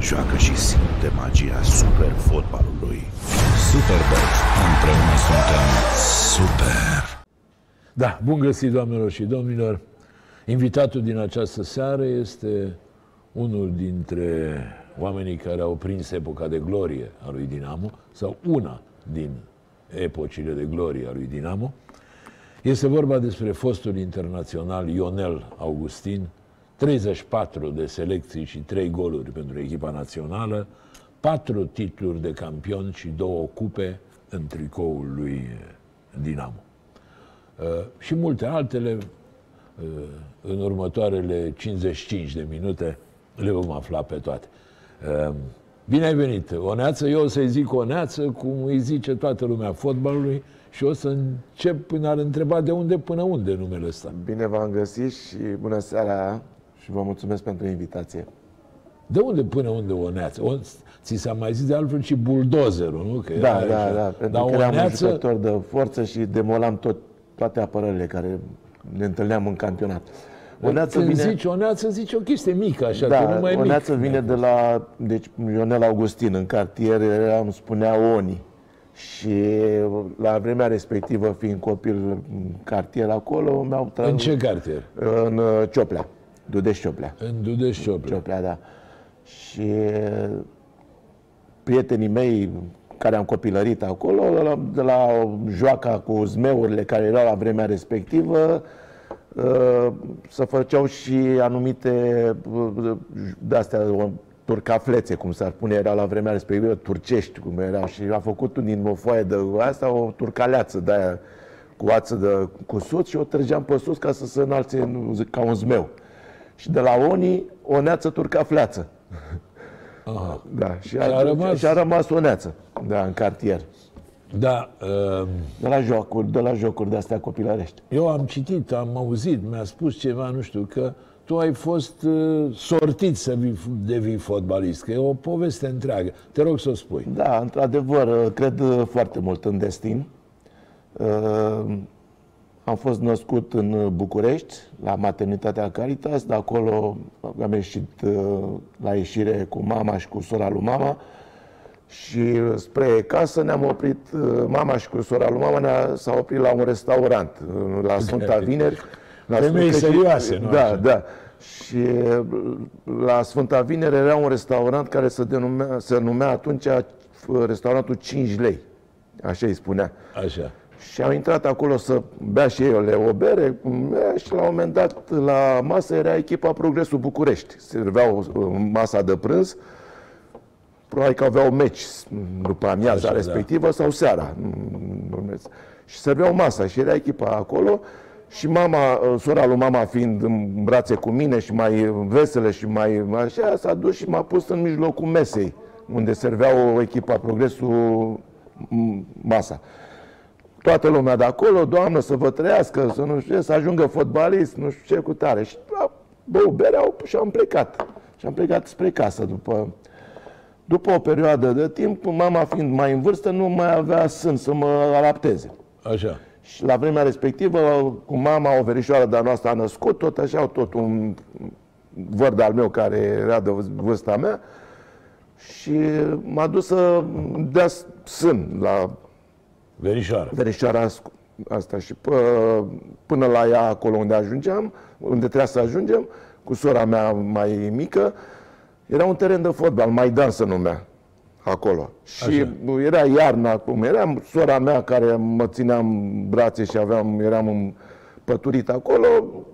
joacă și simte magia super fotbalului. Superbox. Împreună suntem super. Da, bun găsit, doamnelor și domnilor. Invitatul din această seară este unul dintre oamenii care au prins epoca de glorie a lui Dinamo, sau una din epocile de glorie a lui Dinamo. Este vorba despre fostul internațional Ionel Augustin, 34 de selecții și 3 goluri pentru echipa națională, 4 titluri de campion și 2 cupe în tricoul lui Dinamo. Și multe altele, în următoarele 55 de minute le vom afla pe toate. Bine ai venit, Oneață. Eu o să-i zic Oneață, cum îi zice toată lumea fotbalului, și o să încep până ar întreba de unde până unde numele ăsta. Bine v-am găsit și bună seara și vă mulțumesc pentru invitație. De unde până unde Oneață? Ți s-a mai zis de altfel și buldozerul, nu? Că da, pentru că eram un jucător de forță și demolam toate apărările care ne întâlneam în campionat. Oneață vine... zici Oneață, zici o chestie mică, așa, da, că nu mai mic. Oneață vine de la, deci, Ionel Augustin, în cartier îmi spunea Oni. Și la vremea respectivă, fiind copil în cartier acolo, mi-au tras... În ce cartier? În Cioplea, Dudești-Cioplea. În Dudești-Cioplea. Cioplea, da. Și prietenii mei care am copilărit acolo, de la joaca cu zmeurile care erau la vremea respectivă, se făceau și anumite de-astea, turcaflețe, cum s-ar pune, era la vremea respectivă, turcești, cum erau. Și a făcut din o foaie de asta o turcaleață de-aia cu ață de cusut și o trăgeam pe sus ca să se înalțe ca un zmeu. Și de la Oni, Oneață turcafleață. Aha. Da, și a rămas Oneață, da, în cartier. Da. De la jocuri de-astea copilărești. Eu am citit, am auzit, mi-a spus ceva, nu știu, că tu ai fost sortit să devii fotbalist, că e o poveste întreagă. Te rog să o spui. Da, într-adevăr, cred foarte mult în destin. Am fost născut în București, la maternitatea Caritas, de acolo am ieșit la ieșire cu mama și cu sora lui mama și spre casă ne-am oprit, mama și cu sora lui mama s-au oprit la un restaurant, la Sfânta Vineri. Femei serioase, nu? Da, așa. Da. Și la Sfânta Vineri era un restaurant care se numea atunci restaurantul 5 lei. Așa îi spunea. Așa. Și am intrat acolo să bea și eu o bere și la un moment dat la masă era echipa Progresul București. Serveau masa de prânz, probabil că aveau meci după amiaza respectivă, sau seara. Și serveau masa și era echipa acolo. Și mama, sora lui mama fiind în brațe cu mine și mai veselă și mai așa, s-a dus și m-a pus în mijlocul mesei, unde serveau o echipa Progresul masa. Toată lumea de acolo, Doamnă, să vă trăiască, să nu știu, să ajungă fotbalist, nu știu ce, cu tare. Și bău berea și am plecat. Și am plecat spre casă după o perioadă de timp, mama fiind mai în vârstă, nu mai avea sân să mă alapteze. Așa. Și la vremea respectivă, cu mama, o verișoară de-a noastră a născut, tot un văr al meu care era de vârsta mea și m-a dus să dea sân la verișoara asta și până la ea acolo unde ajungeam, unde trebuia să ajungem, cu sora mea mai mică, era un teren de fotbal, Maidan se numea acolo. Și așa. Era iarna acum, era sora mea care mă ținea în brațe și eram păturit acolo,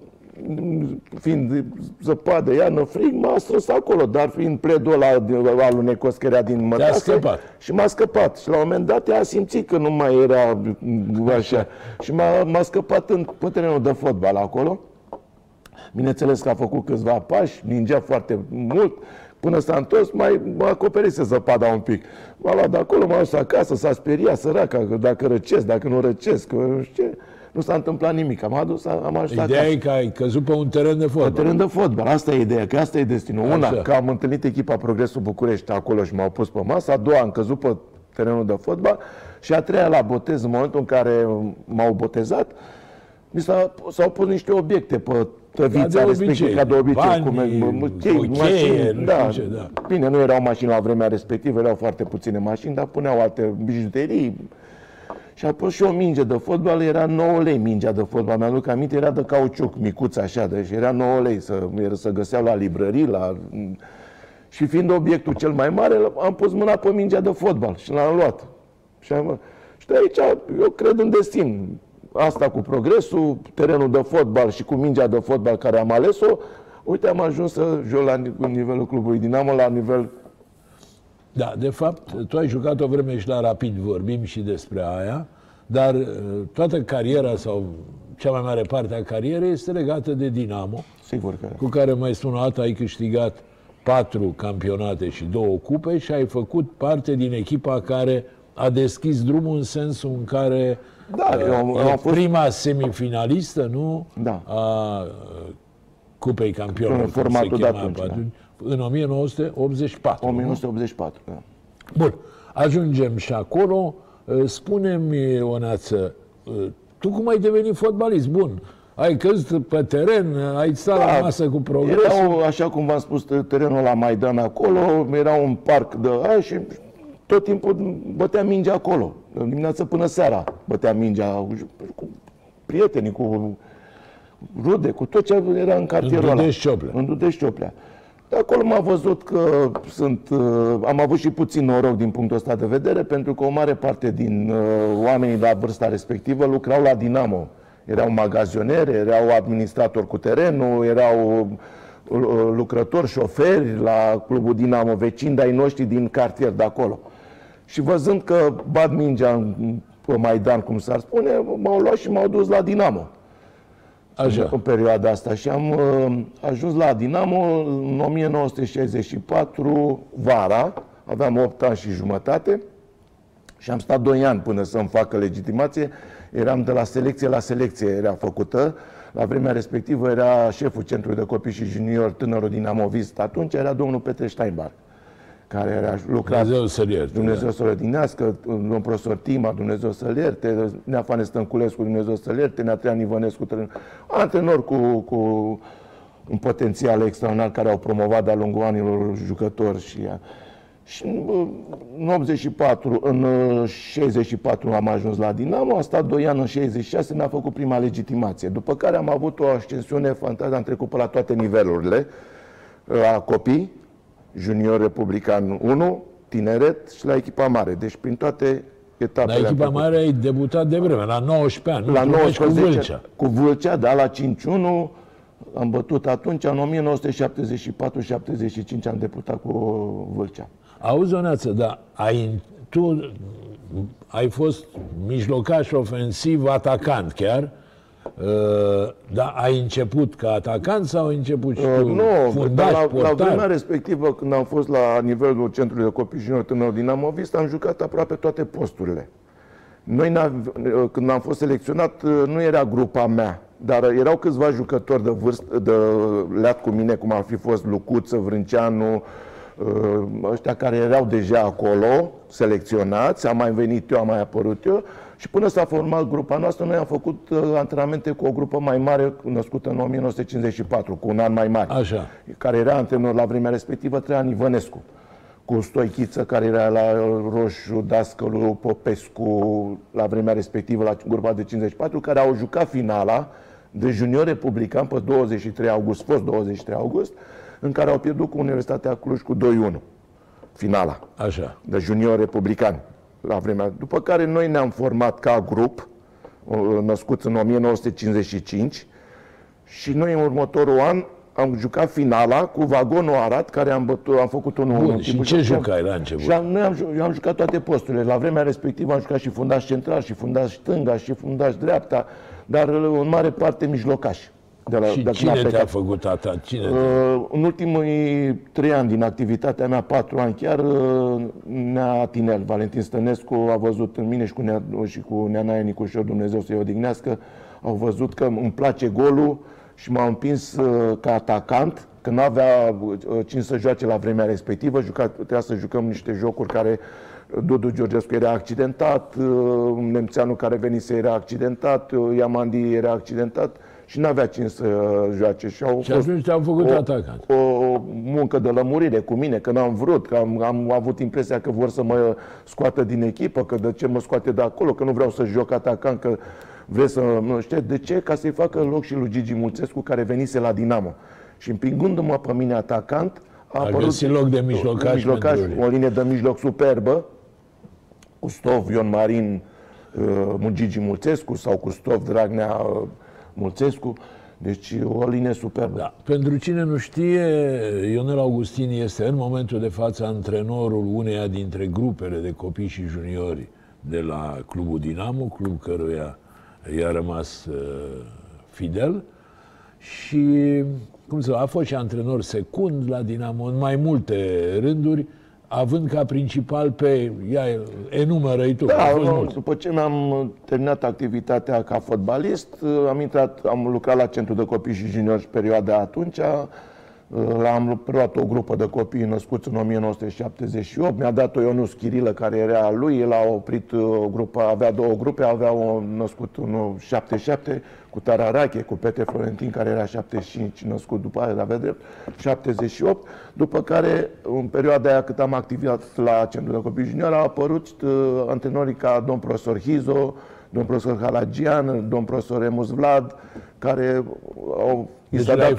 fiind zăpadă, iarnă, frig, m-a strâns acolo, dar fiind pledul ăla alunecos care era din mătase, și m-a scăpat. Și la un moment dat ea a simțit că nu mai era așa. Și m-a scăpat pe terenul de fotbal acolo. Bineînțeles că a făcut câțiva pași, ningea foarte mult, până s-a întors, mă acoperise zăpada un pic. M-a luat de acolo, m-a dus acasă, s-a speriat săraca, dacă răcesc, dacă nu răcesc, că nu știu ce. Nu s-a întâmplat nimic. Am ajuns acasă. Ideea e că ai căzut pe un teren de fotbal. Pe teren de fotbal. Asta e ideea, că asta e destinul. Una, că am întâlnit echipa Progresul București acolo și m-au pus pe masă. A doua, am căzut pe terenul de fotbal. Și a treia, la botez, în momentul în care m-au botezat, s-au pus niște obiecte pe tăvița respectivă, ca de obicei, mașini, da. Bine, nu erau mașini la vremea respectivă, erau foarte puține mașini, dar puneau alte bijuterii. Și apoi și o minge de fotbal, era 9 lei mingea de fotbal. Mi-am aduc aminte, era de cauciuc, micuț așa, deci era 9 lei, să găseau la librării, Și fiind obiectul cel mai mare, am pus mâna pe mingea de fotbal și l-am luat. Și de aici, eu cred în destin. Asta cu progresul, terenul de fotbal și cu mingea de fotbal care am ales-o, uite, am ajuns să joc la nivelul clubului Dinamo, la nivel... Da, de fapt, tu ai jucat o vreme și la Rapid, vorbim și despre aia, dar toată cariera sau cea mai mare parte a carierei este legată de Dinamo, sigur că cu care, mai spun o dată, ai câștigat 4 campionate și 2 cupe și ai făcut parte din echipa care a deschis drumul în sensul în care am fost prima semifinalistă, nu? Da. A Cupei Campionilor, în formatul de atunci, în 1984. 1984, da. Bun, ajungem și acolo. Spune-mi, Ionață, tu cum ai devenit fotbalist? Bun, ai căzut pe teren, ai stat la masă cu progresul. Erau, așa cum v-am spus, terenul la Maidan acolo, era un parc de aia și tot timpul bătea mingea acolo. Dimineața până seara bătea mingea cu prietenii, cu rude, cu tot ce era în cartierul ăla. În Dudești-Cioplea. De acolo m-a văzut că am avut și puțin noroc din punctul ăsta de vedere, pentru că o mare parte din oamenii la vârsta respectivă lucrau la Dinamo. Erau magazioneri, erau administratori cu terenul, erau lucrători, șoferi la clubul Dinamo, vecini de-ai noștri din cartier de acolo. Și văzând că bat mingea pe Maidan, cum s-ar spune, m-au luat și m-au dus la Dinamo. Așa. În perioada asta. Și am ajuns la Dinamo în 1964, vara, aveam 8 ani și jumătate și am stat 2 ani până să-mi facă legitimație. Eram de la selecție la selecție, era făcută. La vremea respectivă era șeful Centrului de Copii și Junior, tânărul dinamovist. Atunci era domnul Petre Steinbar, care era lucrat. Dumnezeu să-l ierte. Dumnezeu să-l odinească, domnul profesor Tima, Dumnezeu să-l ierte, Nea Fane Stănculescu, Dumnezeu să-l ierte, Nea Traian Ivănescu, antrenori cu un potențial extraordinar, care au promovat de-a lungul anilor jucători și în 84, în 64 am ajuns la Dinamo, am stat 2 ani, în 66 mi-a făcut prima legitimație. După care am avut o ascensiune fantastică, am trecut pe la toate nivelurile, la copii, junior republican 1, tineret și la echipa mare. Deci prin toate etapele. La echipa mare ai debutat de vreme, la 19 ani. La 19 cu Vâlcea. Cu Vâlcea, da, la 5-1. Am bătut atunci, în 1974-75 am debutat cu Vâlcea. Auzi, Ionață, dar tu ai fost mijlocaș ofensiv, atacant chiar, dar ai început ca atacant sau ai început și tu fundaș, portar? La vremea respectivă, când am fost la nivelul Centrului de Copii Junior Tânăr Dinamovist, am jucat aproape toate posturile. Când am fost selecționat, nu era grupa mea, dar erau câțiva jucători de vârstă, de leat cu mine, cum ar fi fost Lucuță, Vrânceanu, ăștia care erau deja acolo, selecționați, am mai venit eu, am mai apărut eu, și până s-a format grupa noastră, noi am făcut antrenamente cu o grupă mai mare, născută în 1954, cu un an mai mare, așa, care era antrenor la vremea respectivă, Traian Ivănescu, cu Stoichiță, care era la Roșu, Dascălu, Popescu, la vremea respectivă, la grupa de 54, care au jucat finala de junior republican pe 23 august, fost 23 august, în care au pierdut cu Universitatea Cluj cu 2-1. Finala. Așa. De junior republican. La vremea. După care noi ne-am format ca grup, născuți în 1955, și noi în următorul an am jucat finala cu Vagonul Arad, care am făcut 1-1. Bun, și ce jucai la început? Eu am jucat toate posturile. La vremea respectivă am jucat și fundaș central, și fundaș stânga, și fundaș dreapta, dar în mare parte mijlocaș. Cine te-a făcut în ultimii 3 ani din activitatea mea, 4 ani chiar, Nea Tinel, Valentin Stănescu, a văzut în mine și cu Nea Nae Nicușor, Dumnezeu să-i odihnească, au văzut că îmi place golul și m-au împins ca atacant, că n-avea cine să joace la vremea respectivă, trebuia să jucăm niște jocuri care Dudu Georgescu era accidentat, Nemțeanu care venise era accidentat, Iamandi era accidentat, și n-avea cine să joace. Și atunci te-au făcut atacant. O muncă de lămurire cu mine, că n-am vrut, că am avut impresia că vor să mă scoată din echipă, că de ce mă scoate de acolo, că nu vreau să joc atacant, că vreți să... Nu știu, de ce? Ca să-i facă loc și lui Gigi Mulțescu, care venise la Dinamo. Și împingându-mă pe mine atacant, a apărut găsit loc de mijlocaș, o linie de mijloc superbă, cu Stov, Ion Marin, Gigi Mulțescu sau cu Stov, Dragnea, Mulțescu. Deci o linie superbă. Da. Pentru cine nu știe, Ionel Augustin este în momentul de față antrenorul uneia dintre grupele de copii și juniori de la Clubul Dinamo, club căruia i-a rămas fidel și a fost și antrenor secund la Dinamo în mai multe rânduri, având ca principal pe, enumără-i tu. Da, după ce mi-am terminat activitatea ca fotbalist, am lucrat la Centrul de Copii și Juniori perioada atunci. Am preluat o grupă de copii născuți în 1978. Mi-a dat-o Ionuț Chirilă, care era a lui. El a oprit o grupă, avea două grupe. Avea un născut în 77 cu Tararache, cu Pete Florentin, care era 75, născut după aia, avea drept, 78. După care, în perioada aia cât am activat la Centrul de Copii Juniori, au apărut antrenorii ca domn profesor Hizo, domn profesor Halagian, domn profesor Remus Vlad, care i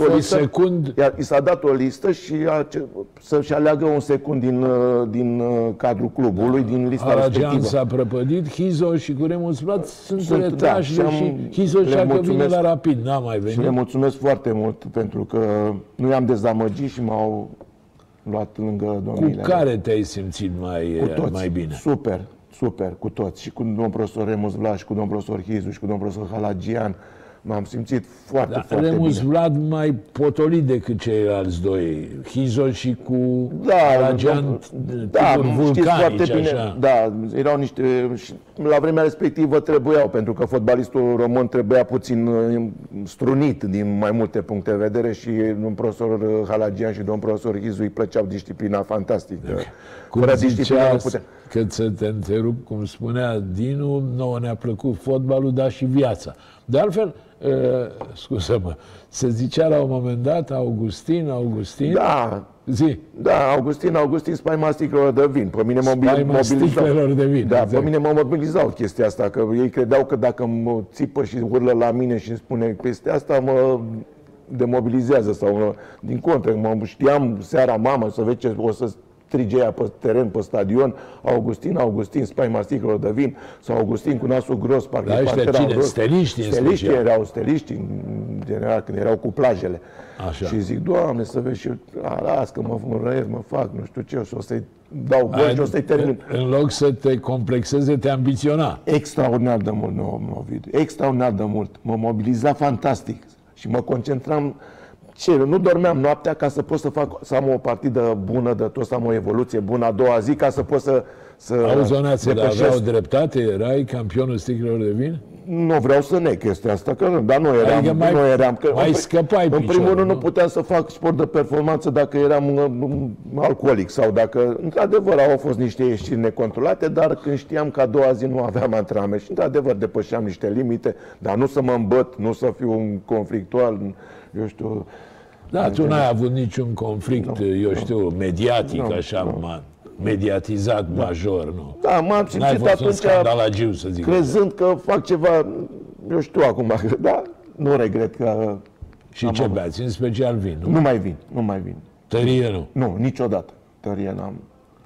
s-a dat o listă și să-și aleagă un secund din cadrul clubului, din lista respectivă. Halagian s-a prăpădit, Hizo și cu Remus Vlad sunt retrași și Hizo și-a că vine la Rapid, n-a mai venit. Și le mulțumesc foarte mult pentru că nu i-am dezamăgit și m-au luat lângă domnile. Cu care te-ai simțit mai bine? Super, cu toți. Și cu domnul profesor Remus Vlad, și cu domnul profesor Hizu, și cu domnul profesor Halagian. M-am simțit foarte Remus bine. Vlad mai potolit decât ceilalți doi. Hizo și cu Halagian, vulcanici, așa. Da, erau niște... La vremea respectivă trebuiau, pentru că fotbalistul român trebuia puțin strunit din mai multe puncte de vedere și domnul profesor Halagian și domnul profesor Hizu îi plăceau disciplina fantastică. Cum ziceați, că să te întrerup, cum spunea Dinu, nouă ne-a plăcut fotbalul, dar și viața. De altfel, scuză-mă, se zicea la un moment dat Augustin, da, zi. Da, Augustin, spaima sticlelor de vin. Pe mine pe mine mă mobilizau chestia asta, că ei credeau că dacă mă țipă și urlă la mine și îmi spune peste asta, mă demobilizează sau din contră, știam seara mama să vezi ce o să strige ea pe teren, pe stadion, Augustin, spaima sticlelor de vin, sau Augustin cu nasul gros, parcă steliști erau, în general, când erau cu plajele. Așa. Și zic, Doamne, să vezi și eu, las că mă înrăiesc, mă fac, nu știu ce, o să-i dau gol și o să-i termin. În loc să te complexeze, te ambiționa. Extraordinar de mult, Ovidiu, extraordinar de mult. Mă mobiliza fantastic și mă concentram. Nu dormeam noaptea ca să pot să am o partidă bună de tot, să am o evoluție bună a doua zi, ca să pot să Auzonațele aveau dreptate? Erai campionul sticlelor de vin? Nu vreau să neg chestia asta, dar nu eram. Adică mai scăpai în primul rând nu puteam să fac sport de performanță dacă eram alcoolic sau dacă, într-adevăr, au fost niște ieșiri necontrolate, dar când știam că a doua zi nu aveam antrenament și, într-adevăr, depășeam niște limite, dar nu să mă îmbăt, nu să fiu un conflictual, eu știu. Da, tu n-ai avut niciun conflict, mediatic, mediatizat, major, nu? Da, m-am simțit atunci, să zic, crezând că fac ceva, eu știu acum, da, nu regret că... Și ce beați? În special vin, nu? Nu mai vin. Tărie nu? Nu, niciodată. Tărie n-am.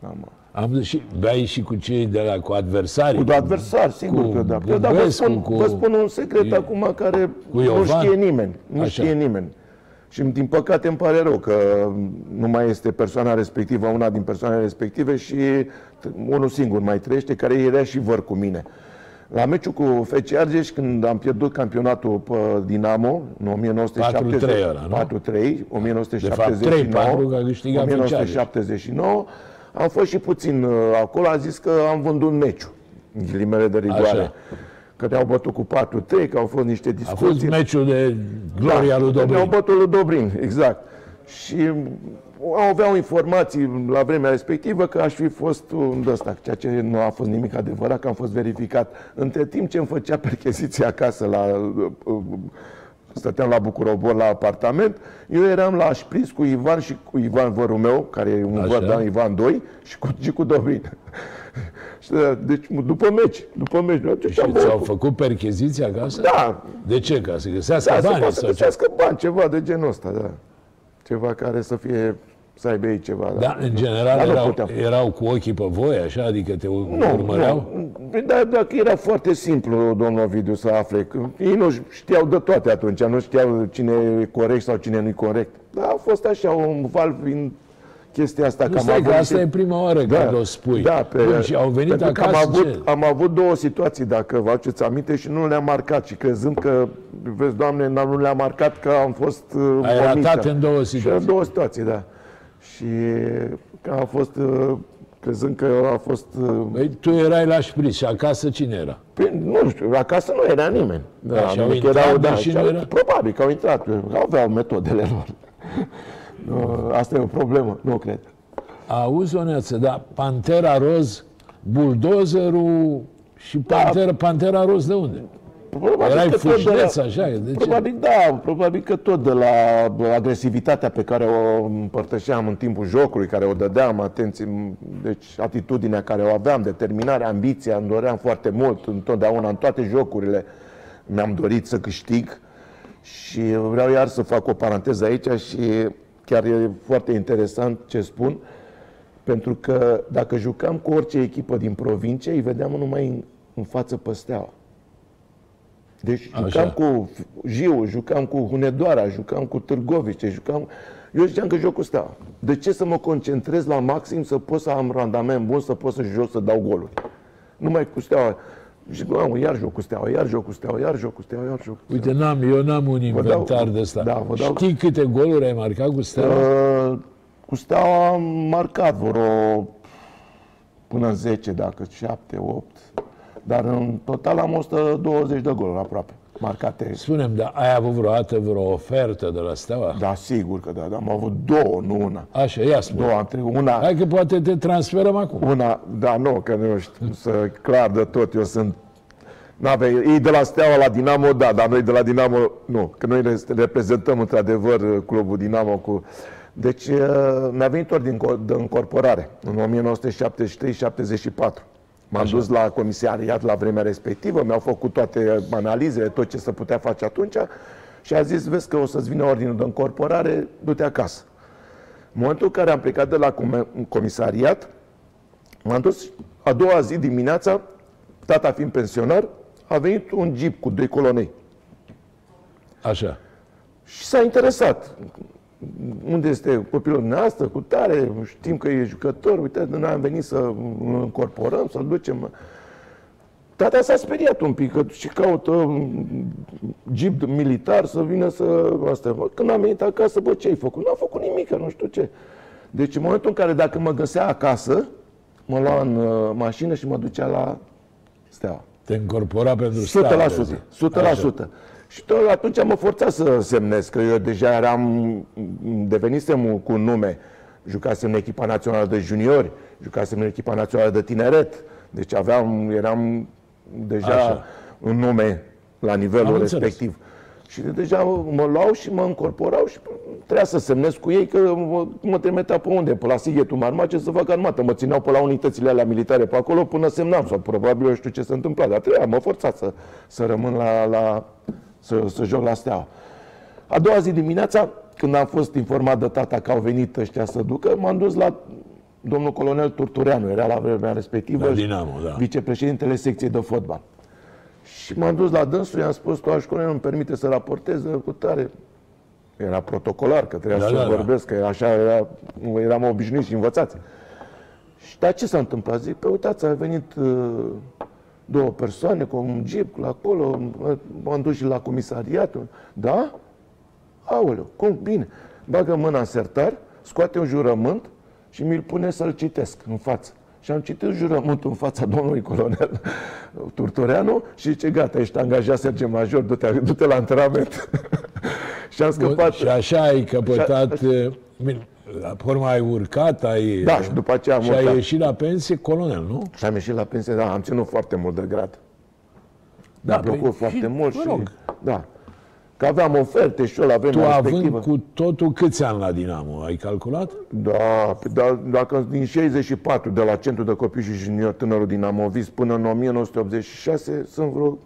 Beai și cu cei cu adversarii? Cu adversari, sigur că da. Dar vă spun un secret acum care nu știe nimeni. Nu știe nimeni. Și din păcate îmi pare rău că nu mai este persoana respectivă, una din persoanele respective și unul singur mai trăiește, care era și văr cu mine. La meciul cu FC Argeș, când am pierdut campionatul pe Dinamo, în 1979, am fost și puțin acolo, a zis că am vândut meciul, în ghilimele de rigoare. Așa. Că ne-au bătut cu 4-3, că au fost niște discuții. A fost meciul de gloria lui Dobrin. Ne-au bătut lui Dobrin, exact. Și aveau informații la vremea respectivă că aș fi fost de ăsta, ceea ce nu a fost nimic adevărat, că am fost verificat. Între timp ce îmi făcea percheziția acasă la stăteam la Bucurobor la apartament, eu eram la șpriț cu Ivan și cu Ivan, vărul meu, care e un văr, da, Ivan 2, și cu Dobrin. Deci, după meci. Și ți-au făcut percheziții acasă? Da. De ce? Ca să găsească bani? Să găsească bani, ceva de genul ăsta, da. Ceva care să aibă ei ceva. Da, în general erau cu ochii pe voi, așa? Adică te urmăreau? Nu. Dar dacă era foarte simplu, domnul Ovidiu, să afle, că ei nu știau de toate atunci, nu știau cine e corect sau cine nu e corect. Dar a fost așa un val în chestia asta. Nu, stai, că asta e prima oară când o spui. Da, și au venit acasă. Am avut două situații, dacă vă aduceți aminte, și nu le-am marcat. Și crezând că, vezi, Doamne, nu le-am marcat, că am fost ai ratat în două situații. Și în două situații, da. Și că a fost, crezând că a fost... Păi, tu erai la șpriț și acasă cine era? Păi, nu știu, acasă nu era nimeni. Da, și au intrat, și nu era? Probabil că au intrat, aveau metodele lor. Asta e o problemă, nu cred. Auzi, Oneață, dar Pantera Roz, buldozerul și Pantera Roz de unde? Erai fâșneț, așa? Probabil da, probabil că tot de la agresivitatea pe care o împărtășeam în timpul jocului, care o dădeam, atenție, deci atitudinea care o aveam, determinarea, ambiția, îmi doream foarte mult, întotdeauna, în toate jocurile mi-am dorit să câștig. Și vreau iar să fac o paranteză aici și chiar e foarte interesant ce spun, pentru că dacă jucam cu orice echipă din provincie, îi vedeam numai în față pe Steaua. Deci jucam cu Jiu, jucam cu Hunedoara, jucam cu Târgovice, eu ziceam că joc cu Steaua. De ce să mă concentrez la maxim, să pot să am randament bun, să pot să joc, să dau goluri? Numai cu Steaua. Și iar joc cu Steaua, iar joc cu Steaua, iar joc cu Steaua, iar joc cu Steaua. Uite, eu n-am un inventar de ăsta. Da, știi câte goluri ai marcat cu Steaua? Cu Steaua am marcat vreo până în 10, dacă 7, 8. Dar în total am 120 de goluri aproape marcate. Spune-mi, dar ai avut vreodată vreo ofertă de la Steaua? Da, sigur că da. Am avut două, nu una. Așa, ia spune. Una. Hai că poate te transferăm acum. Una, da, nu, că nu știu, să clar de tot, eu sunt... Ei de la Steaua la Dinamo, da, dar noi de la Dinamo, nu, că noi reprezentăm într-adevăr clubul Dinamo cu... Deci mi-a venit ori de încorporare, în 1973-74. M-am dus la comisariat la vremea respectivă, mi-au făcut toate analizele, tot ce se putea face atunci și a zis, vezi că o să-ți vină ordinul de încorporare, du-te acasă. În momentul în care am plecat de la comisariat, m-am dus a doua zi dimineața, tata fiind pensionar, a venit un jeep cu 2 colonei. Așa. Și s-a interesat. Unde este copilul dumneavoastră, cu tare, știm că e jucător, uite, noi am venit să-l încorporăm, să-l ducem. Tata s-a speriat un pic, că și caută jeep militar să vină să... Asta. Când am venit acasă, bă, ce ai făcut? Nu am făcut nimic, nu știu ce. Deci în momentul în care dacă mă găsea acasă, mă lua în mașină și mă ducea la Steaua. Te încorpora pentru Steaua. 100%. Și tot atunci mă forțat să semnez, că eu deja devenisem cu un nume. Jucasem în echipa națională de juniori, jucasem în echipa națională de tineret. Deci eram deja un nume la nivelul respectiv. Și deja mă luau și mă încorporau și trebuia să semnez cu ei că mă trimitea pe unde? Pe la Sighetul Marmace să fac armată. Mă țineau pe la unitățile alea militare pe acolo până semnam. Sau probabil eu știu ce se întâmpla. Dar trebuia, mă forțat să rămân să joc la Steaua. A doua zi dimineața, când am fost informat de tata că au venit ăștia să ducă, m-am dus la domnul colonel Turtureanu, era la vremea respectivă, Dinamo, da. Vicepreședintele secției de fotbal. Și m-am dus la dânsul, i-am spus, toaș colonel, nu-mi permite să raportez cu tare. Era protocolar, că trebuia să vorbesc, că așa eram obișnuit și învățați. Și dar ce s-a întâmplat? Zic, pe uitați, a venit 2 persoane cu un jeep la acolo, m-am dus și la comisariat. Da? Aoleu, cum? Bine. Bagă mâna în sertar, scoate un jurământ și mi-l pune să-l citesc în față. Și am citit jurământul în fața domnului colonel Turtureanu și zice, gata, ești angajat sergent major, du-te la antrenament. Și am scăpat. Și așa ai căpătat... La urmă ai urcat, Da, și după aceea am urcat. Și ai ieșit la pensie colonel, nu? Și am ieșit la pensie, da, am ținut foarte mult de grad. Mi-a plăcut foarte mult și... Da. Că aveam oferte și eu la vremea Tu respectivă. având cu totul câți ani la Dinamo? Ai calculat? Da, dacă din 64, de la Centrul de Copii și Junior Tânărul Dinamovist până în 1986, sunt vreo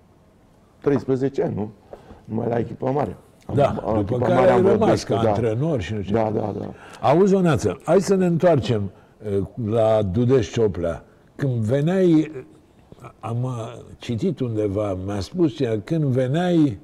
13 ani, nu? Numai la echipa mare. Da, după care ai rămas ca antrenor și nu știu. Da. Auzi, Oneață, hai să ne întoarcem la Dudeș Cioplea. Când veneai, am citit undeva, mi-a spus cineva, când veneai,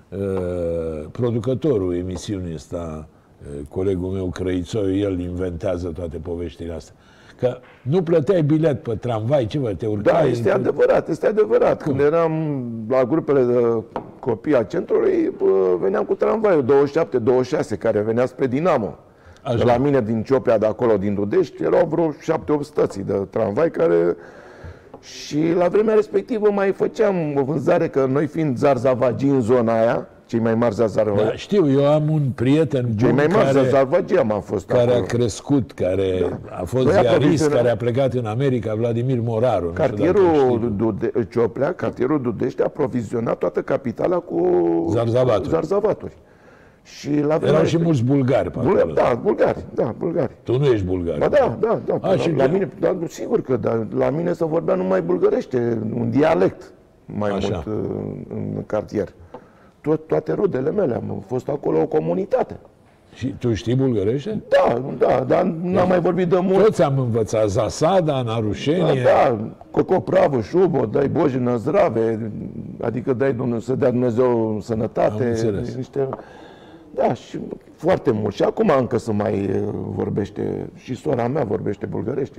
producătorul emisiunii ăsta, colegul meu Crăițoiu, el inventează toate poveștile astea, că nu plăteai bilet pe tramvai, ce te urcai? Da, este adevărat. Când eram la grupele de copii a centrului, veneam cu tramvaiul 27-26, care venea spre Dinamo. De la mine din Cioplea, de acolo, din Dudești, erau vreo 7-8 stații de tramvai care... Și la vremea respectivă mai făceam o vânzare, că noi fiind zarzavagii în zona aia, cei mai mari zarzavagii... Da, știu, eu am un prieten cei mai mari zarzavagii am fost care acolo. A crescut, care a fost ziarist, care a plecat în America, Vladimir Moraru. Cartierul Cioplea, cartierul Dudești, a aprovizionat toată capitala cu zarzavaturi. Și la erau și mulți bulgari pe acolo. Da, bulgari. Tu nu ești bulgar. Ba da. La mine, sigur că la mine se vorbea numai bulgărește, un dialect mai mult în cartier. Toate rudele mele, am fost acolo o comunitate. Și tu știi bulgărește? Da, dar n-am mai vorbit de mult. Toți am învățat Zasada, Narușenie. Da, Coco Pravă, Șubo, dai Boje Năzrave, adică să dea Dumnezeu sănătate. Am înțeles. Da, și foarte mult. Și acum încă se mai vorbește, și sora mea vorbește bulgărește.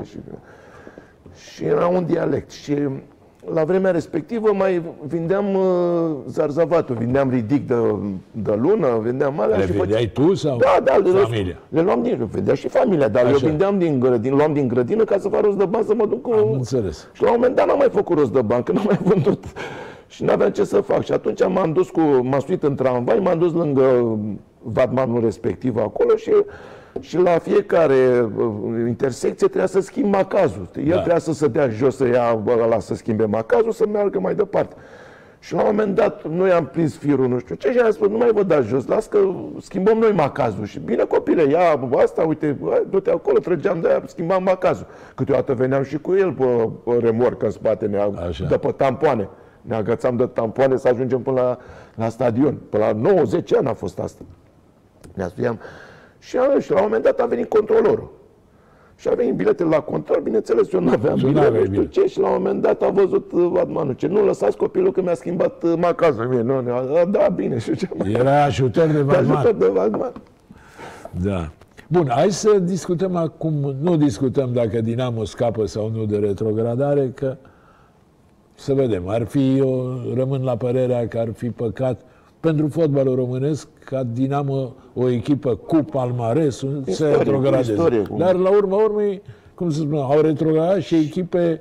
Și era un dialect. Și la vremea respectivă mai vindeam zarzavatul, vindeam ridic de lună, vindeam alea. Le vindeai tu sau familia? Le luam vendea și familia, dar eu vindeam luam din grădină ca să fac rost de bani să mă duc cu... Am înțeles. Și la un moment dat n-am mai făcut rost de bani, că n-am mai vândut. Și n-aveam ce să fac. Și atunci m-am suit în tramvai, m-am dus lângă vadmanul respectiv acolo și la fiecare intersecție trebuia să schimb macazul. El trebuia să se dea jos, să ia ăla să schimbe macazul, să meargă mai departe. Și la un moment dat, noi am prins firul, nu știu ce, și am spus, nu mai vă dați jos, las că schimbăm noi macazul. Și bine, copile, ia asta, uite, du-te acolo, trăgeam de aia, schimbam macazul. Câteodată veneam și cu el pe remorcă în spate, de pe tampoane. Ne agățam de tampoane să ajungem până la stadion. Până la 90 ani a fost asta. Ne studiam. Și la un moment dat a venit controlorul. Și a venit biletele la control, bineînțeles, eu nu aveam bilet, nu știu ce, și la un moment dat a văzut vadmanul ce, nu lăsați copilul că mi-a schimbat macazul. Da, bine, și ce mai... Era ajutor de vadman. Ajutor de vadman. Da. Bun, hai să discutăm acum, nu discutăm dacă Dinamo scapă sau nu de retrogradare, că să vedem, eu rămân la părerea că ar fi păcat pentru fotbalul românesc ca Dinamo, o echipă cu palmaresul, să retrogradeze. Dar la urma urmei, cum să spun, au retrogradat și echipe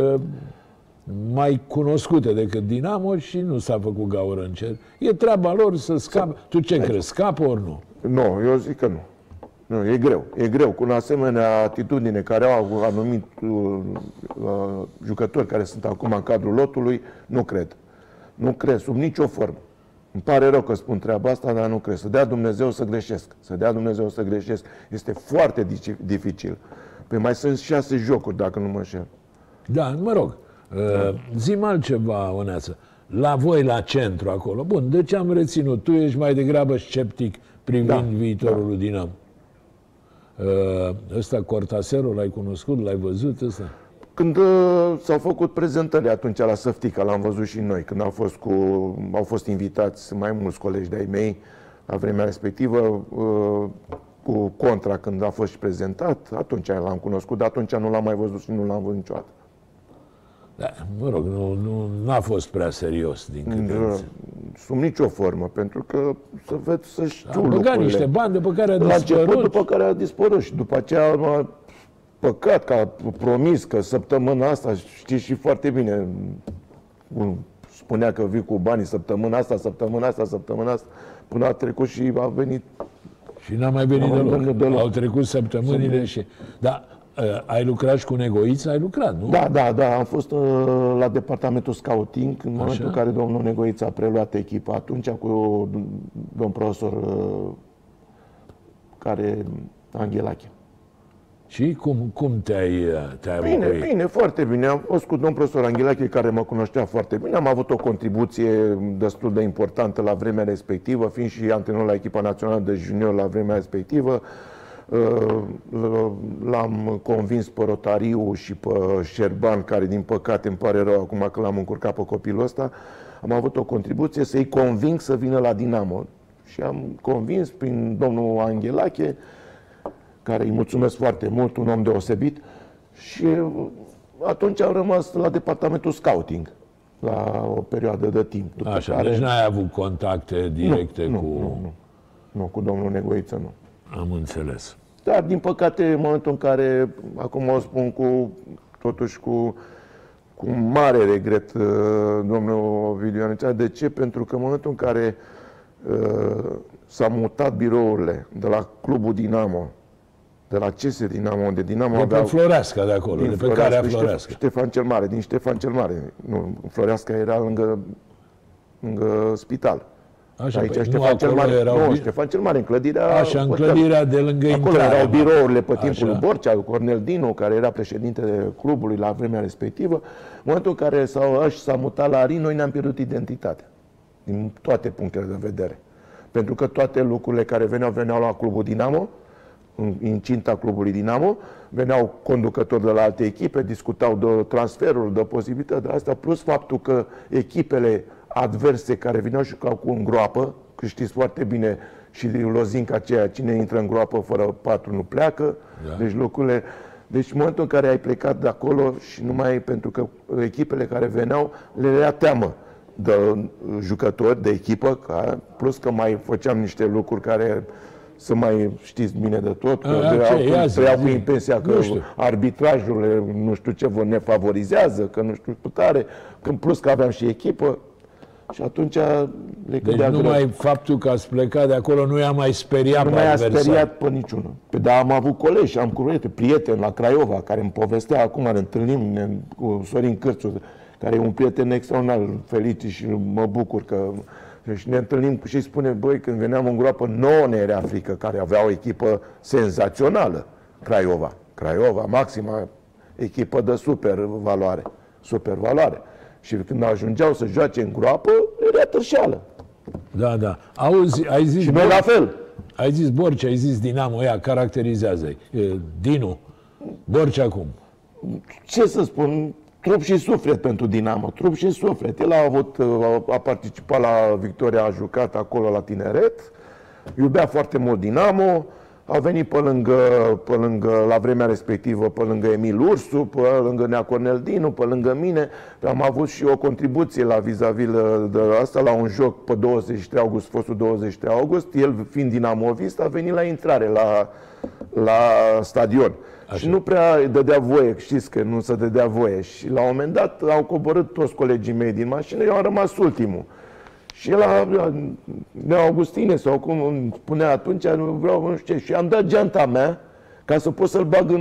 mai cunoscute decât Dinamo și nu s-a făcut gaură în cer. E treaba lor să scape. Tu ce crezi, scapă ori nu? Nu, eu zic că nu. Nu, e greu. Cu o asemenea atitudine care au anumit jucători care sunt acum în cadrul lotului, nu cred. Nu cred, sub nicio formă. Îmi pare rău că spun treaba asta, dar nu cred. Să dea Dumnezeu să greșesc. Să dea Dumnezeu să greșesc. Este foarte dificil. Păi mai sunt 6 jocuri, dacă nu mă înșel. Da, mă rog. Zi-mi altceva, Oneață. La voi, la centru, acolo. Bun, de ce am reținut? Tu ești mai degrabă sceptic privind viitorul lui Dinamo. Ăsta, Cortaserul, l-ai cunoscut, l-ai văzut ăsta? Când s-au făcut prezentări atunci la Săftica, l-am văzut și noi, când au fost invitați mai mulți colegi de-ai mei la vremea respectivă, cu Contra, când a fost și prezentat, atunci l-am cunoscut, dar atunci nu l-am mai văzut și nu l-am văzut niciodată. Da, mă rog, nu a fost prea serios din câte sub nicio formă, pentru că să știu lucrurile. A băgat niște bani după care a dispărut. La început, după care a dispărut și după aceea păcat că a promis că săptămâna asta, știți și foarte bine, spunea că vii cu banii săptămâna asta, până a trecut și a venit. Și n-a mai venit deloc. Au trecut săptămânile și... Da, ai lucrat și cu Negoiță? Ai lucrat, nu? Da. Am fost la departamentul scouting în momentul în care domnul Negoiță a preluat echipa. Atunci cu domn profesor Anghelache. Și cum te-ai avut? Bine, foarte bine. Am fost cu domn profesor Anghelache, care mă cunoștea foarte bine. Am avut o contribuție destul de importantă la vremea respectivă, fiind și antrenor la echipa națională de junior la vremea respectivă. L-am convins pe Rotariu și pe Șerban, care din păcate îmi pare rău acum că l-am încurcat pe copilul ăsta. Am avut o contribuție să-i conving să vină la Dinamo. Și am convins prin domnul Anghelache, care îi mulțumesc foarte mult, un om deosebit, și atunci am rămas la departamentul scouting, la o perioadă de timp. Așa, care... deci n-ai avut contacte directe Nu, cu domnul Negoiță, nu. Am înțeles. Dar, din păcate, în momentul în care, acum o spun totuși cu mare regret, domnul Ovidiu Ioanița, de ce? Pentru că în momentul în care s-a mutat birourile de la clubul Dinamo, de la CS Dinamo, unde Dinamo avea... Din Floreasca de acolo, de pe Carea Floreasca. Ștefan cel Mare, din Ștefan cel Mare. Nu, Floreasca era lângă spital. Așa, aici păi Ștefan cel Mare, erau... Ștefan cel Mare, în clădirea... Așa, în clădirea de lângă intrare. Acolo erau birourile pe timpul lui Borcea, Cornel Dinu, care era președinte clubului la vremea respectivă. În momentul în care s-a mutat la Arin, noi ne-am pierdut identitatea. Din toate punctele de vedere. Pentru că toate lucrurile care veneau la clubul Dinamo, în incinta clubului Dinamo, veneau conducători de la alte echipe, discutau de transferuri, de posibilități de astea, plus faptul că echipele adverse care veneau și jucau cu în groapă, că știți foarte bine și lozinca aceea, cine intră în groapă fără patru nu pleacă, deci lucrurile... Deci în momentul în care ai plecat de acolo și numai pentru că echipele care veneau le era teamă de jucători, de echipă, plus că mai făceam niște lucruri care să mai știți bine de tot, că trebuiau cu impresia că arbitrajul, nu știu ce, vă nefavorizează, că nu știu tare, că plus că aveam și echipă. Și atunci le cădea greu. Numai faptul că ați plecat de acolo nu i-a mai speriat pe adversar. Nu mai a speriat pe niciunul. Dar am avut colegi, am prieteni la Craiova, care îmi povestea, acum ne întâlnim cu Sorin Cârțu, care e un prieten extraordinar, felicit și mă bucur că... Și ne întâlnim și îi spune, băi, când veneam în groapă, nouă ne era frică, care avea o echipă senzațională, Craiova, maxima echipă de super valoare. Și când ajungeau să joace în groapă, era târșeală. Da. Auzi, ai zis... Și noi la fel. Ai zis Borcea, ai zis Dinamo, ea caracterizează-i. Dinu, Borcea cum? Ce să spun? Trup și suflet pentru Dinamo, trup și suflet. El a participat la Victoria, a jucat acolo la tineret, iubea foarte mult Dinamo, a venit pe lângă, la vremea respectivă, pe lângă Emil Ursu, pe lângă Nea Cornel Dinu, pe lângă mine. Am avut și o contribuție la vis-a-vis de asta, la un joc pe 23 august, fostul 23 august. El, fiind dinamovist, a venit la intrare la stadion. Așa. Și nu prea dădea voie, știți că nu se dădea voie. Și la un moment dat au coborât toți colegii mei din mașină, eu am rămas ultimul. Și el, Nea Augustine, sau cum îmi spunea atunci, nu știu ce, și am dat geanta mea ca să pot să-l bag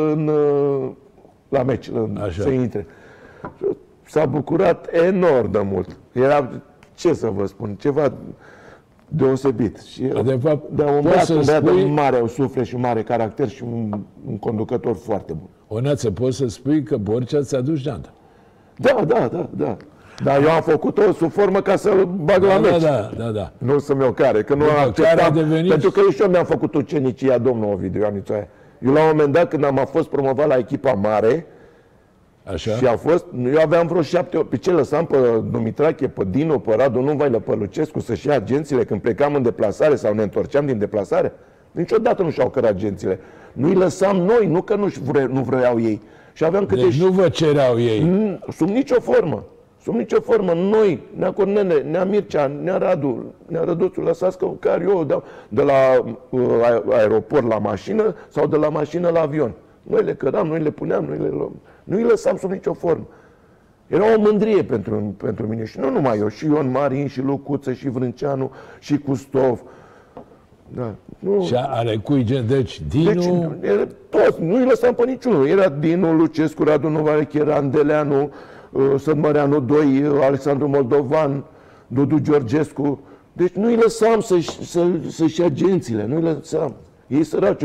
la meci, să intre. S-a bucurat enorm de mult. Era, ce să vă spun, ceva deosebit. Și de fapt, un băiat de mare suflet și mare caracter și un conducător foarte bun. Oneață, poți să spui că Borcea ți-a dus geanta? Da. Dar eu am făcut-o sub formă ca să-l bag la meci. Da. Nu să-mi o care, că nu am acceptat. Pentru că și eu mi-am făcut ucenicia domnul Ovidiu Ioanița. Eu la un moment dat, când am fost promovat la echipa mare, așa? Și eu aveam vreo 7-8, pe ce lăsam pe Dumitrache, pe Dinu, pe Radu Numvailă, pe Lucescu să-și ia agențiile când plecam în deplasare sau ne întorceam din deplasare? Niciodată nu și-au cărat agențiile. Nu-i lăsam noi, nu că nu vreau ei. Și aveam câte deci nu vă cereau ei? Sub nicio formă. Noi, Nea Cornele, Nea Mircea, Nea Radu, Nea Răduțu, lăsați că care eu dau de la aeroport la mașină sau de la mașină la avion. Noi le căram, noi le puneam, noi le luăm. Nu îi lăsam sub nicio formă. Era o mândrie pentru mine. Și nu numai eu, și Ion Marin, și Lucuță, și Vrânceanu, și Custov. Da. Nu. Și ale cui gen? Deci Dinu... Deci, toți, nu-i lăsam pe niciunul. Era Dinu, Lucescu, Radu Novaleche, Randeleanu, Sădmăreanu 2, Alexandru Moldovan, Dudu Georgescu. Deci nu-i lăsam să-și agențiile, nu-i lăsam. Ei săraci,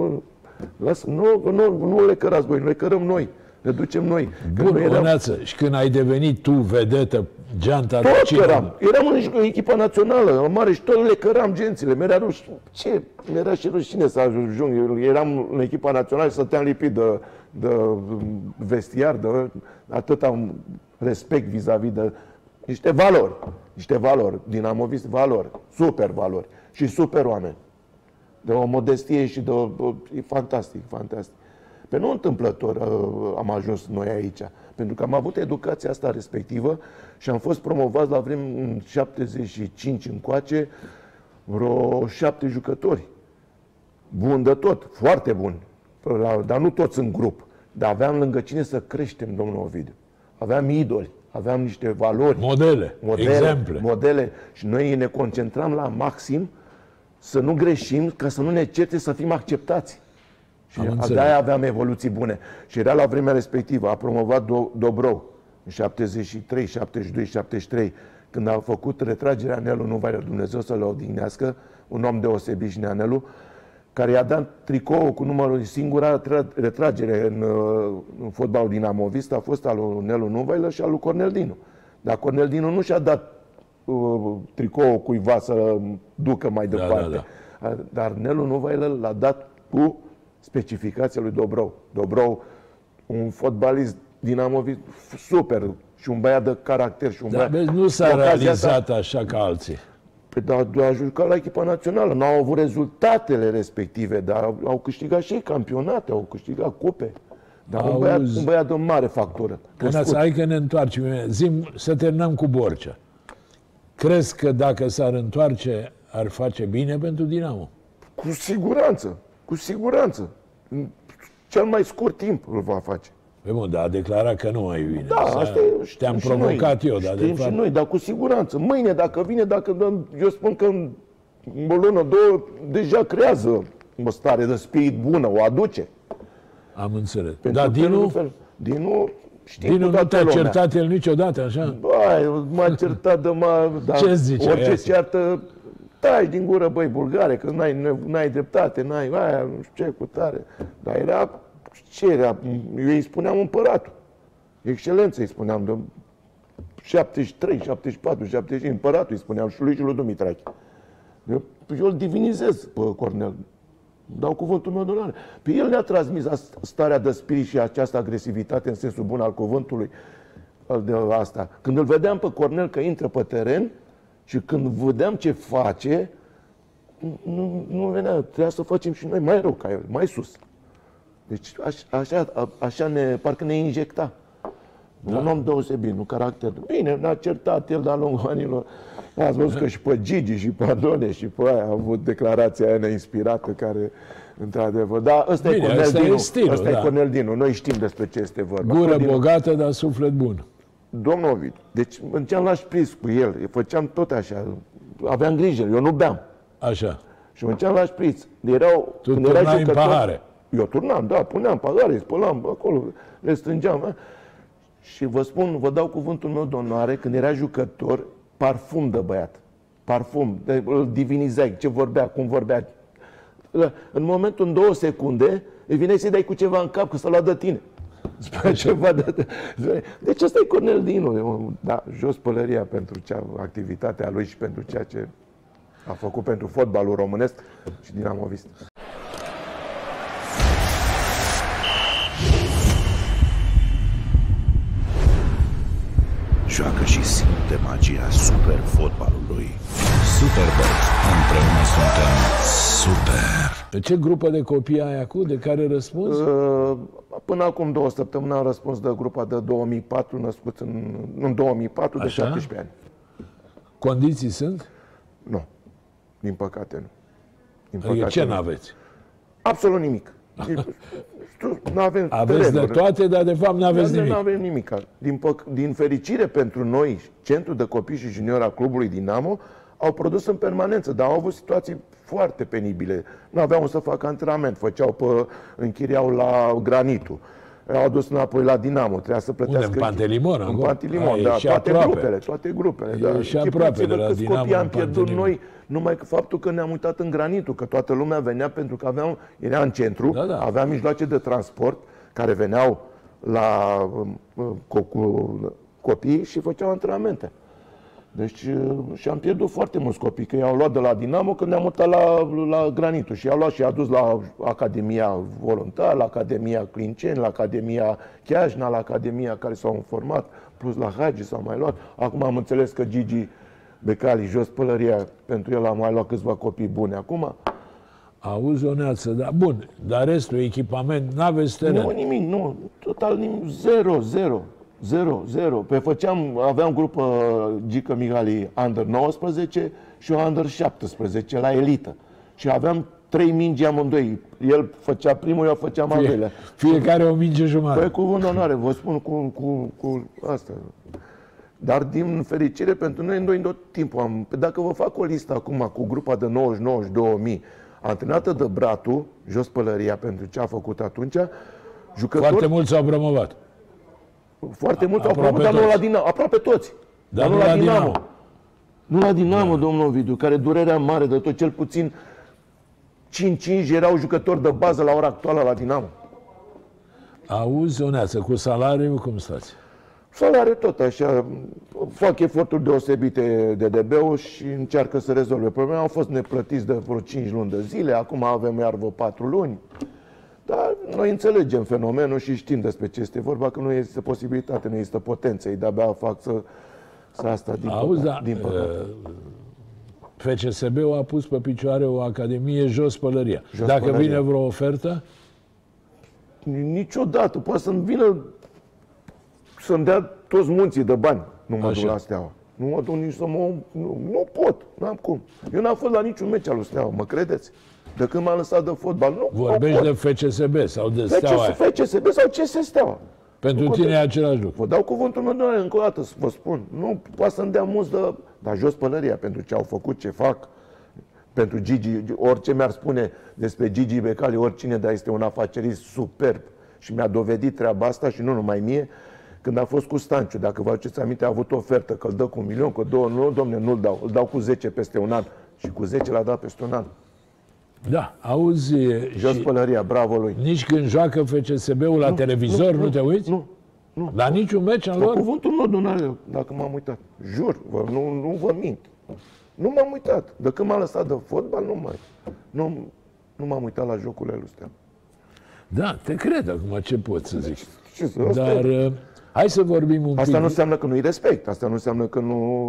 nu le cărați voi, le cărăm noi, le ducem noi. Bun, Oneață, și când ai devenit tu vedetă, geanta... Tot căram. Eram în echipa națională, în mare, și tot le căram gențile. Mi-era și rușine să ajung. Eram în echipa națională și stăteam lipit de vestiar, de atâta respect vis-a-vis de niște valori. Niște valori, dinamovist valori, super valori și super oameni. De o modestie și e fantastic, fantastic. Pe nu întâmplător am ajuns noi aici, pentru că am avut educația asta respectivă și am fost promovați la vreme în 75 încoace vreo 7 jucători. Bun de tot, foarte buni, dar nu toți în grup. Dar aveam lângă cine să creștem, domnul Ovidiu. Aveam idoli, aveam niște valori. Modele, exemple. Modele. Și noi ne concentram la maxim să nu greșim, ca să nu ne certe, să fim acceptați. Și de-aia aveam evoluții bune. Și era la vremea respectivă, a promovat Dobrou în 73, 72, 73, când a făcut retragerea Nelu Nuvailă, Dumnezeu să le odihnească, un om deosebit și Neanelu, care i-a dat tricou cu numărul, singura retragere în fotbalul dinamovist a fost al lui Nelu Nuvailă și al lui Cornel Dinu. Dar Cornel Dinu nu și-a dat tricou cuiva să ducă mai departe. Da. Dar Nelu Nuvailă l-a dat cu specificația lui Dobrou. Dobrou, un fotbalist dinamovist super și un băiat de caracter și un băiat... Vezi, nu s-a realizat așa ca alții. Dar a jucat la echipa națională. Nu au avut rezultatele respective, dar au câștigat și campionate, au câștigat cupe. Dar un băiat de mare factură. Hai că ne întoarcem. Zim, să terminăm cu Borcea. Crezi că dacă s-ar întoarce, ar face bine pentru Dinamo? Cu siguranță. Cu siguranță. În cel mai scurt timp îl va face. Pe bun, dar a declarat că nu mai vine. Da, asta e, te-am provocat eu, dar de fapt... și noi, dar cu siguranță. Mâine, dacă vine, eu spun că în o lună, două, deja creează o stare de spirit bună, o aduce. Am înțeles. Dar Dinu nu te-a certat el niciodată, așa? Băi, m-a certat de ce zice? Orice ceartă, taci din gură, băi, bulgare, că n-ai dreptate, n-ai aia, nu știu ce, cu tare. Dar era... Ce era? Eu îi spuneam împăratul. Excelență îi spuneam de 73, 74, 75. Împăratul îi spuneam și lui Dumitrache. Eu îl divinizez pe Cornel. Dau cuvântul meu de onoare. Pe el ne-a transmis starea de spirit și această agresivitate în sensul bun al cuvântului de asta. Când îl vedeam pe Cornel că intră pe teren și când vedeam ce face, nu venea. Trebuia să facem și noi mai rău ca el, mai sus. Deci așa parcă ne injecta. Da. Un om deosebit, un caracter. Bine, ne-a certat el de-a lungul anilor. Ați văzut că și pe Gigi, și pe Adone, și pe aia a avut declarația aia neinspirată care, într-adevăr... Da, ăsta e Cornel Dinu. Ăsta e Cornel Dinu. Noi știm despre ce este vorba. Gură bogată, dar suflet bun. Domnul Ovid, deci mergeam la șpriț cu el. Făceam tot așa. Aveam grijă. Eu nu beam. Așa. Și mergeam la șpriț. Tu turnai în pahare. Eu turnam, da, puneam pahare, spălam acolo, le strângeam. Și vă spun, vă dau cuvântul meu de onoare, când era jucător, parfum de băiat. Parfum, îl divinizai, ce vorbea, cum vorbea. În momentul, în 2 secunde, îi vine să-i dai cu ceva în cap, că să-l adă tine. Deci ăsta e Cornel Dinu. Da, jos pălăria pentru activitatea lui și pentru ceea ce a făcut pentru fotbalul românesc și dinamovist. Joacă și simte magia super fotbalului. Superbox. Împreună suntem super. De ce grupă de copii ai acum? De care răspunzi? Până acum 2 săptămâni am răspuns de grupa de 2004, născuți în 2004, de 17 ani. Condiții sunt? Nu. Din păcate nu. Adică ce n-aveți? Absolut nimic. Aveți de toate, dar de fapt n-aveți nimic. Nu avem nimic. Din fericire pentru noi, Centrul de Copii și Juniori al clubului Dinamo au produs în permanență, dar au avut situații foarte penibile. Nu aveau unde să facă antrenament, închiriau la Granitul. Au adus înapoi la Dinamo, trebuia să plătească... Unde? În Pantelimon? În Pantelimon, da, toate grupele. Da. Și aproape de la Dinamo. Copii am pierdut noi, numai că faptul că ne-am uitat în Granitul, că toată lumea venea pentru că era în centru, avea mijloace de transport care veneau la copii și făceau antrenamente. Deci și am pierdut foarte mulți copii, că i-au luat de la Dinamo când ne-am mutat la Granitul și i-au luat și i-a dus la Academia Voluntar, la Academia Clinceni, la Academia Chiajna, la Academia care s-au format, plus la Hagi s-au mai luat. Acum am înțeles că Gigi Becali, jos pălăria, pentru el a mai luat câțiva copii buni acum. Auzi, Oneață, da, bun, dar restul, echipament, n-aveți teren? Nu, nimic, nu, total nimic, zero. Aveam grupă Gică Migali Under 19 și o Under 17 la elită. Și aveam 3 mingi amândoi. El făcea primul, eu făceam al doilea. Fiecare o minge jumătate. Păi cuvânt de onoare, vă spun cu asta. Dar din fericire pentru noi tot timpul dacă vă fac o listă acum cu grupa de 90-92.000 antrenată de Bratu, jos pălăria pentru ce a făcut atunci, jucători... Foarte mulți s-au promovat. Foarte mulți au promovat, dar nu la Dinamo. Aproape toți. Dar nu la Dinamo. Nu la Dinamo, domnul Ovidiu, care durerea mare de tot, cel puțin 5 erau jucători de bază la ora actuală la Dinamo. Auzi, Oneață, cu salariul cum stați? Salariul tot așa, fac eforturi deosebite de DB-ul și încearcă să rezolve problema. Au fost neplătiți de vreo 5 luni de zile, acum avem iar vreo 4 luni. Dar noi înțelegem fenomenul și știm despre ce este vorba, că nu există posibilitate, nu există potență, ei de-abia fac să asta din păcate. FCSB-ul a pus pe picioare o academie jos pălăria. Dacă vine vreo ofertă? Niciodată. Poate să-mi vină să-mi dea toți munții de bani. Nu mă duc la Steaua. Nu mă duc nici să mă... Nu pot. N-am cum. Eu n-am fost la niciun meci al lui Steaua, mă credeți? De când m-am lăsat de fotbal. Nu, vorbești de FCSB sau de Steaua? FCSB sau CS Steaua. Pentru tine e același lucru. Vă dau cuvântul meu de încă o dată să vă spun. Nu poate să-mi dea mulți de... Dar jos pălăria pentru ce au făcut, ce fac. Pentru Gigi, orice mi-ar spune despre Gigi Becali, oricine, dar este un afacerist superb. Și mi-a dovedit treaba asta și nu numai mie. Când a fost cu Stanciu, dacă vă aduceți aminte, a avut o ofertă că îl dă cu 1 milion, că 2, nu, domne, nu-l dau. Îl dau cu 10 peste un an. Și cu 10 l-a dat peste un an. Da, auzi... Jos pălăria, bravo lui. Nici când joacă FCSB-ul la televizor nu te uiți? Nu. La niciun meci al lor? Cuvântul meu de onoare, dacă m-am uitat. Jur, nu vă mint. Nu m-am uitat. De când m-am lăsat de fotbal, nu m-am uitat la jocurile lui Steaua. Da, te cred acum, ce pot să zic. Dar hai să vorbim un pic. Asta nu înseamnă că nu-i respect. Asta nu înseamnă că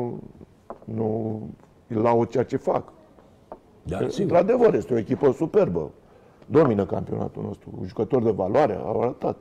nu îi laud ceea ce fac. Da, într-adevăr, este o echipă superbă. Domină campionatul nostru. Un jucător de valoare, au arătat.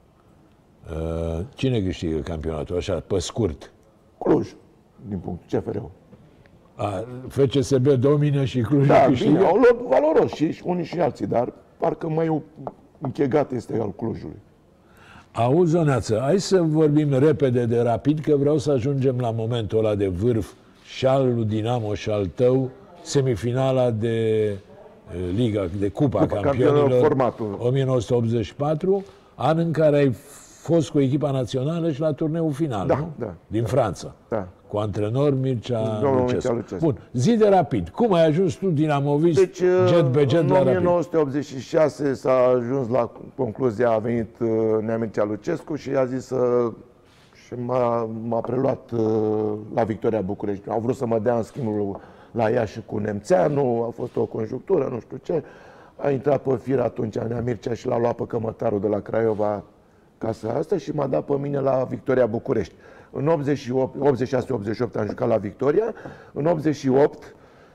Cine câștigă campionatul? Așa, pe scurt. Cluj, din punctul CFR-ul. FCSB domină și Cluj câștigă? Bine, au luat valoros și unii și alții, dar parcă mai închegat este al Clujului. Auzi, Oneață, hai să vorbim repede de Rapid, că vreau să ajungem la momentul ăla de vârf și al lui Dinamo și al tău, semifinala de Liga, de Cupa Campionilor, formatul 1984, an în care ai fost cu echipa națională și la turneul final, nu? Da. Din Franța. Da. Cu antrenor Mircea Lucescu. Lucescu. Bun, zi de Rapid. Cum ai ajuns tu, dinamovist, jet pe jet la Rapid? În 1986 s-a ajuns la concluzia, a venit Nea Mircea Lucescu și a zis și m-a preluat la Victoria București. Au vrut să mă dea în schimbul la Iași cu Nemțeanu, a fost o conjunctură, nu știu ce. A intrat pe fir atunci Nea Mircea și l-a luat pe Cămătarul de la Craiova casa asta și m-a dat pe mine la Victoria București. În 86-88 am jucat la Victoria. În 88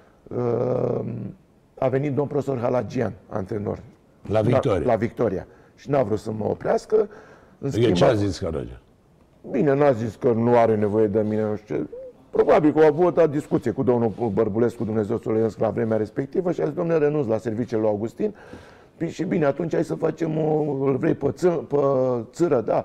a venit domn profesor Halagian, antrenor. La Victoria? La Victoria. Și n-a vrut să mă oprească. Ce a zis Halagian? Bine, n-a zis că nu are nevoie de mine, nu știu ce. Probabil că au avut o discuție cu domnul Bărbulescu, Dumnezeu să o lăiesc la vremea respectivă și a zis, domnule, renunț la serviciile lui Augustin și bine, atunci hai să facem îl vrei pe țără, da.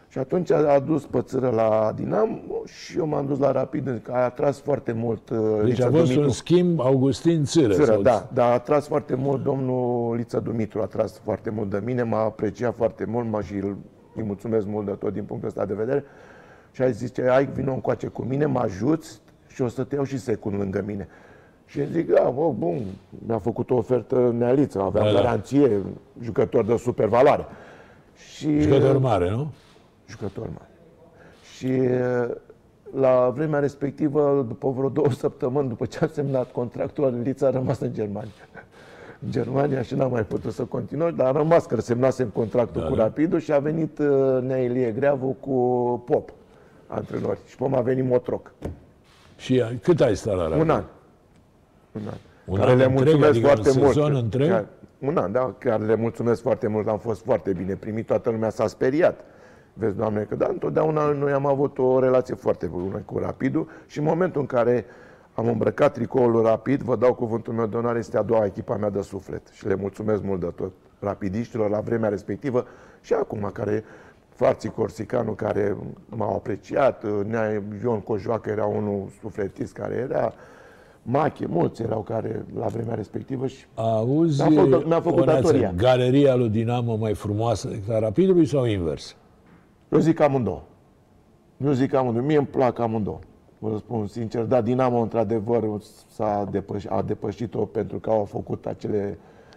Și atunci a dus pe țără la Dinamo și eu m-am dus la Rapid, că a atras foarte mult Deci Lița a fost Dumitru. un schimb Augustin Țără. Țără, sau... da, dar a atras foarte mult domnul Lița Dumitru, a atras foarte mult de mine, m-a apreciat foarte mult, și îi mulțumesc mult de tot din punctul ăsta de vedere. Și a zis, hai, vină încoace cu mine, mă ajuți și o să te iau și secund lângă mine. Și zic, da, bun, mi-a făcut o ofertă nealiță, aveam garanție, jucător de super valoare. Și, jucător mare, nu? Jucător mare. Și la vremea respectivă, după vreo 2 săptămâni, după ce a semnat contractul, Lița a rămas în Germania. În Germania și n-am mai putut să continuăm, dar a rămas că semnasem contractul cu Rapidul și a venit Nea Ilie Greavu cu Pop, antrenori. Și Pop a venit Motroc. Și cât ai stat la Rapid? Un an. Un care an le întreg, mulțumesc adică foarte un mult. sezon întreg? Un an, da, care le mulțumesc foarte mult, am fost foarte bine primit, toată lumea s-a speriat. Vezi, Doamne, că da, întotdeauna noi am avut o relație foarte bună cu Rapidul și în momentul în care am îmbrăcat tricoul Rapid, vă dau cuvântul meu de onoare, este a doua echipa mea de suflet și le mulțumesc mult de tot rapidiștilor la vremea respectivă și acum, care frații Corsicanu care m-au apreciat, Ion Cojoacă era unul sufletist care era, Mache, mulți erau care la vremea respectivă și Auzi, mi-a făcut datoria. Galeria lui Dinamo mai frumoasă decât a Rapidului sau invers? Eu zic amândouă. Mie îmi plac amândouă. Vă spun sincer, da, Dinamo într-adevăr a depășit-o pentru că au făcut acele,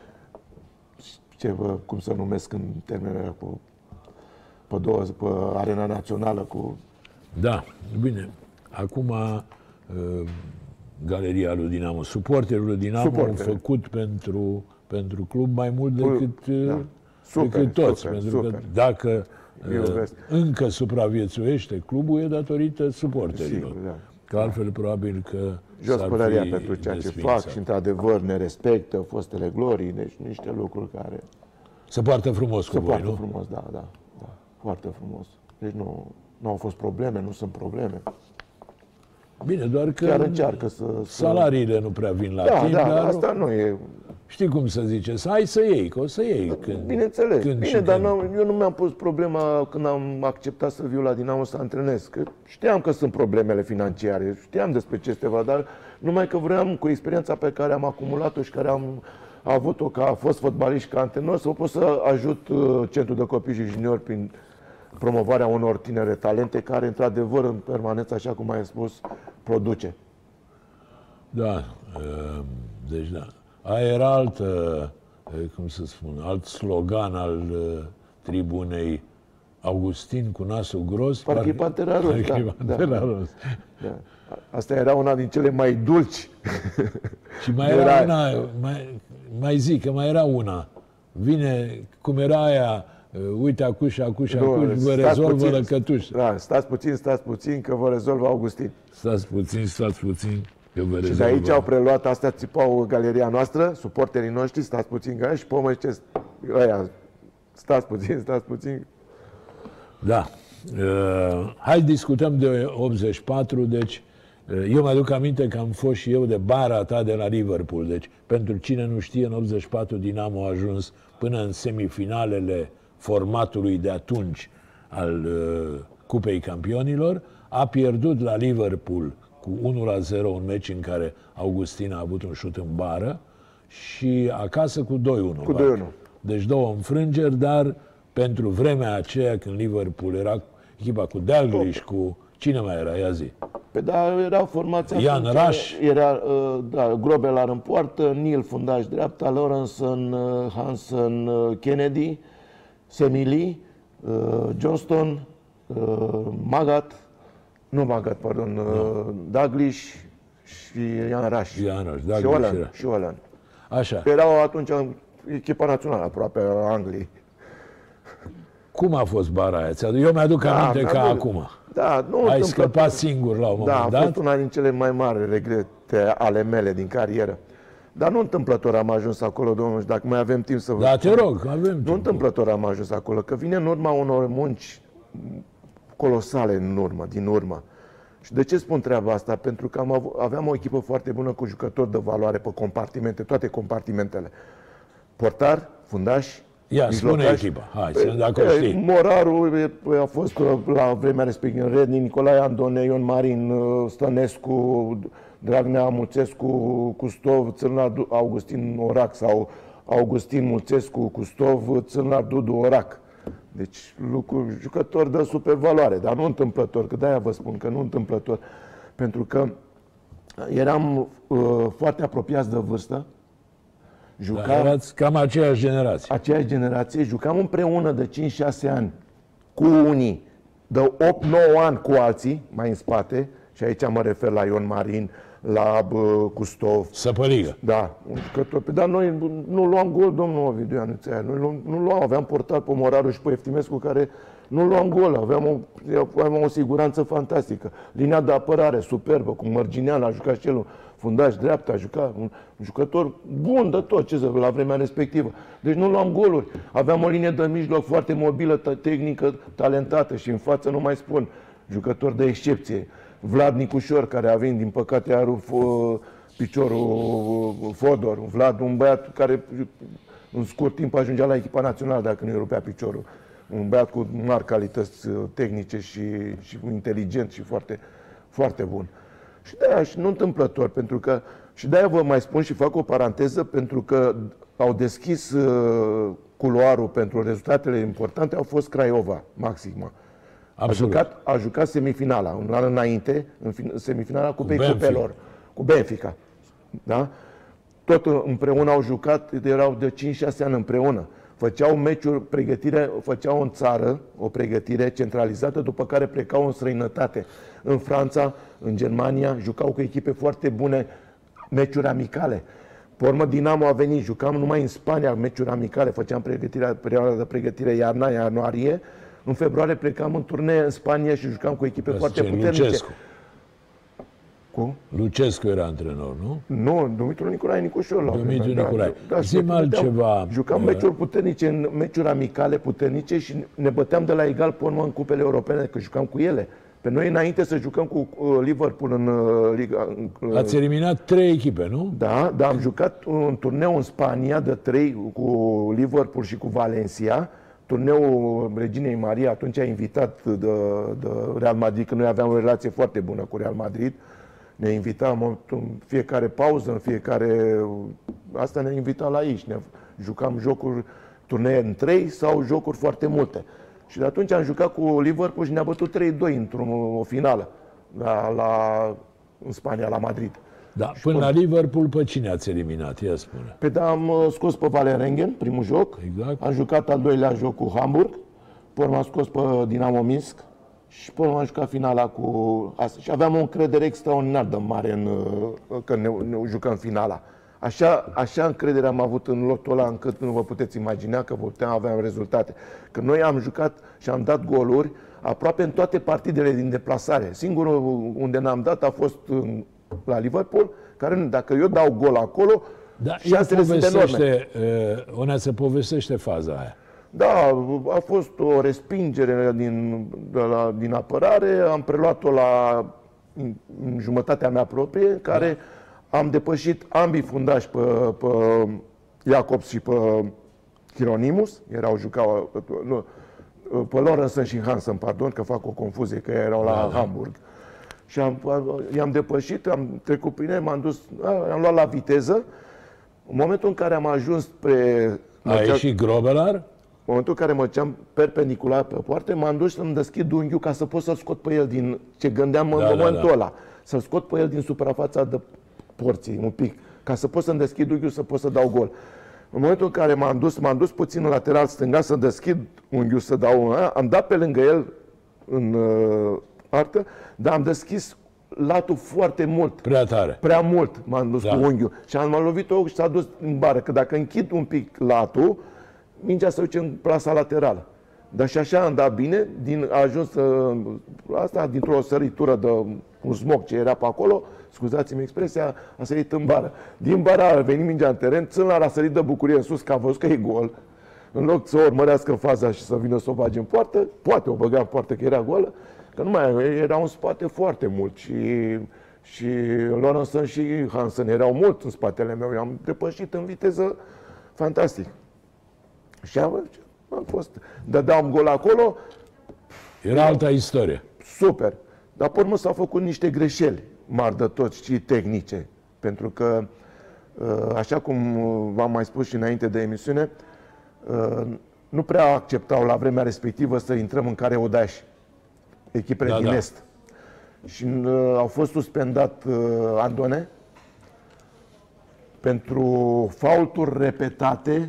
cum să numesc în termenele pe arena națională cu... Da, bine. Acum Galeria lui Dinamo, suporterul lui Dinamo au făcut pentru club mai mult decât, decât toți. Pentru că dacă încă supraviețuiește clubul, e datorită suporterilor. Sigur, da. Că altfel probabil că jos părerea pentru ceea ce fac și într-adevăr ne respectă fostele glorii, deci niște lucruri care... Se poartă frumos cu voi, nu? Se poartă frumos, da. Foarte frumos. Deci nu au fost probleme, nu sunt probleme. Bine, doar că chiar încearcă salariile nu prea vin la timp, dar asta nu e... Știi cum să zice, hai să iei, că o să iei. Bineînțeles. Bine, dar eu nu mi-am pus problema când am acceptat să viu la Dinamo să antrenez. Că știam că sunt problemele financiare, știam despre ce este vorba, dar numai că vreau, cu experiența pe care am acumulat-o și care am avut-o ca fost fotbalist și ca antrenor, să pot să ajut Centrul de Copii și Juniori prin promovarea unor tinere talente care, într-adevăr, în permanență, așa cum ai spus, produce. Da, deci da. Aia era cum să spun, alt slogan al tribunei, Augustin cu nasul gros. Parcă Pantera Roz, da. Asta era una din cele mai dulci. Și mai era una, mai zic că mai era una. Vine, cum era aia, uite acuși, vă rezolvă Lăcătuș. Da, stați puțin, că vă rezolvă Augustin. Stați puțin, că vă rezolvă. Și de aici au preluat, astea țipau galeria noastră, suporterii noștri, stați puțin, și pe urmă ziceți, ăia, stați puțin. Da. Hai discutăm de 84, deci eu mi-aduc aminte că am fost și eu de bara ta de la Liverpool. Deci, pentru cine nu știe, în 84 Dinamo a ajuns până în semifinalele formatului de atunci al Cupei Campionilor. A pierdut la Liverpool cu 1-0, un meci în care Augustin a avut un șut în bară și acasă cu 2-1. Cu 2-1. Deci 2 înfrângeri, dar pentru vremea aceea când Liverpool era echipa cu Dalglish, cu... Cine mai era? Ia zi. Păi da, era formația... Ian Rush. Era, Grobelar în poartă, Neil fundaș dreapta, Lawrenson, Hansen, Kennedy, Semili, Johnston, Dalglish și Ian Rush. Și Olan. Așa. Erau atunci echipa națională aproape a Angliei. Cum a fost bara aia? Eu mi-aduc aminte ca acum. Da, ai scăpat singur la un moment dat. Da, a fost una din cele mai mari regrete ale mele din carieră. Dar nu întâmplător am ajuns acolo, domnul, și dacă mai avem timp să vă... Da, te rog, avem timp. Nu întâmplător am ajuns acolo, că vine în urma unor munci colosale din urmă. Și de ce spun treaba asta? Pentru că aveam o echipă foarte bună cu jucători de valoare pe compartimente, toate compartimentele. Portar, fundași, Ia, spune mijlocași. echipa. Hai, dacă o știi. Moraru a fost la vremea respectivă Redni, Nicolae Andone, Ion Marin, Stănescu, Dragnea Mulțescu, Custov, Țârnar, Augustin Orac sau Augustin Mulțescu, Custov, Țârnar, Dudu, Orac. Deci jucători de super valoare, dar nu întâmplător, că de-aia vă spun că nu întâmplător. Pentru că eram foarte apropiați de vârstă. Erați cam aceeași generație. Aceeași generație, jucam împreună de 5-6 ani cu unii, de 8-9 ani cu alții, mai în spate, și aici mă refer la Ion Marin, la Custov. Săpăligă. Da, un jucător. Dar noi nu luam gol, domnul Ovidiu Ianuțea. Noi nu luam, aveam portat pe Moraru și pe Eftimescu care nu luam gol, aveam o siguranță fantastică. Linia de apărare superbă, cu Mărginean, a jucat și el fundaș dreapta, a jucat un jucător bun de tot, la vremea respectivă. Deci nu luam goluri. Aveam o linie de mijloc foarte mobilă, tehnică, talentată și în față nu mai spun, jucător de excepție. Vlad Nicușor, care a venit, din păcate, a rupt piciorul Fodor. Vlad, un băiat care în scurt timp ajungea la echipa națională dacă nu-i rupea piciorul. Un băiat cu mari calități tehnice și inteligent și foarte, foarte bun. Și de-aia, și nu întâmplător, pentru că, și de-aia vă mai spun și fac o paranteză, pentru că au deschis culoarul pentru rezultatele importante, au fost Craiova, Maxima. A jucat semifinala, un an înainte, în semifinala Cupei Cupelor, cu Benfica. Da? Tot împreună au jucat, erau de 5-6 ani împreună. Făceau meciuri, pregătire, făceau în țară o pregătire centralizată, după care plecau în străinătate. În Franța, în Germania, jucau cu echipe foarte bune, meciuri amicale. Pe urmă, Dinamo a venit, jucam numai în Spania, meciuri amicale, făceam perioada de pregătire ianuarie. În februarie plecam în turnee în Spania și jucam cu echipe foarte puternice. Lucescu. Cum? Lucescu era antrenor, nu? Nu, Dumitru Nicolae Nicușor. Dumitru Nicolae. Zi-mi altceva. Jucam meciuri puternice, în meciuri amicale puternice și ne băteam de la egal pe urmă în cupele europene, că jucam cu ele. Pe noi, înainte să jucăm cu Liverpool în Liga... Ați eliminat 3 echipe, nu? Da, dar am jucat un turneu în Spania de 3 cu Liverpool și cu Valencia. Turneul Reginei Maria atunci a invitat de Real Madrid, că noi aveam o relație foarte bună cu Real Madrid. Ne invitam în fiecare pauză, în fiecare... Asta ne invita la aici. Ne jucam jocuri, turnee în 3 sau jocuri foarte multe. Și de atunci am jucat cu Liverpool și ne-a bătut 3-2 într-o finală în Spania, la Madrid. Da, până la Liverpool, pe cine ați eliminat? Ia spune. Pe da, am scos pe Valerengen, primul joc. Exact. Am jucat al doilea joc cu Hamburg. Pe urmă am scos pe Dinamo Minsk. Și pe urmă am jucat finala cu asta. Și aveam o încredere extraordinar de mare că ne jucăm finala. Așa încredere am avut în lotul ăla, încât nu vă puteți imagina că aveam rezultate. Că noi am jucat și am dat goluri aproape în toate partidele din deplasare. Singurul unde n-am dat a fost la Liverpool, care dacă eu dau gol acolo, da, șansele sunt enorme. Onea se povestește faza aia. Da, a fost o respingere din apărare, am preluat-o în jumătatea mea proprie, care am depășit ambii fundași pe Jacobs și pe Hieronymus, pe Lorenzen și Hansen, pardon, că fac o confuzie, că erau la Hamburg. Și i-am depășit, am trecut prin ei, am luat la viteză. În momentul în care am ajuns A ieșit Grobelar? În momentul în care mă duceam perpendicular pe poartă, m-am dus să-mi deschid unghiul ca să pot să-l scot pe el din ce gândeam în momentul ăla. Să-l scot pe el din suprafața de porții, un pic, ca să pot să-mi deschid unghiul, să pot să dau gol. În momentul în care m-am dus puțin în lateral stânga să deschid unghiul, să dau am dat pe lângă el în artă, dar am deschis latul foarte mult. Prea tare. Prea mult m-am dus cu unghiul. Și am lovit-o și s-a dus în bară. Că dacă închid un pic latul, mingea se duce în plasa laterală. Dar și așa am dat bine, a ajuns asta dintr-o săritură de un smoc ce era pe acolo, scuzați-mi expresia, a sărit în bară. Din bară a venit mingea în teren, Țânlar a sărit de bucurie în sus, că a văzut că e gol. În loc să urmărească faza și să vină să o bage în poartă, poate o băga în poartă că era goală, că nu mai era în spate foarte mult și Lorenzen și Hansen erau mult în spatele meu. I-am depășit în viteză fantastic. Și am fost, dădeam gol acolo, Era alta istorie. super. Dar pe urmă s-au făcut niște greșeli mari de tot și tehnice. Pentru că, așa cum v-am mai spus și înainte de emisiune, nu prea acceptau la vremea respectivă să intrăm în care odași echipele din Est. Și au fost suspendat Andone pentru faulturi repetate,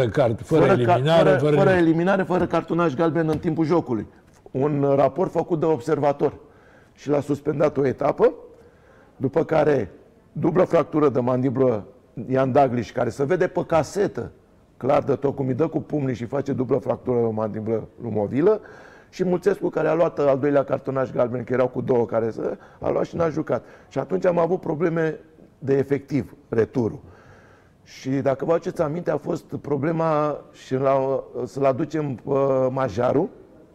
fără eliminare, fără cartonaș galben în timpul jocului. Un raport făcut de observator. Și l-a suspendat o etapă, după care dublă fractură de mandiblă Ian Daglish, care se vede pe casetă, clar de tot cum îi dă cu pumnii și face dublă fractură de mandiblă lumovilă, și Mulțescu, care a luat al doilea cartonaș galben, că erau cu două care a luat și n-a jucat. Și atunci am avut probleme de efectiv, returul. Și dacă vă aduceți aminte, a fost problema și să-l aducem pe Majaru,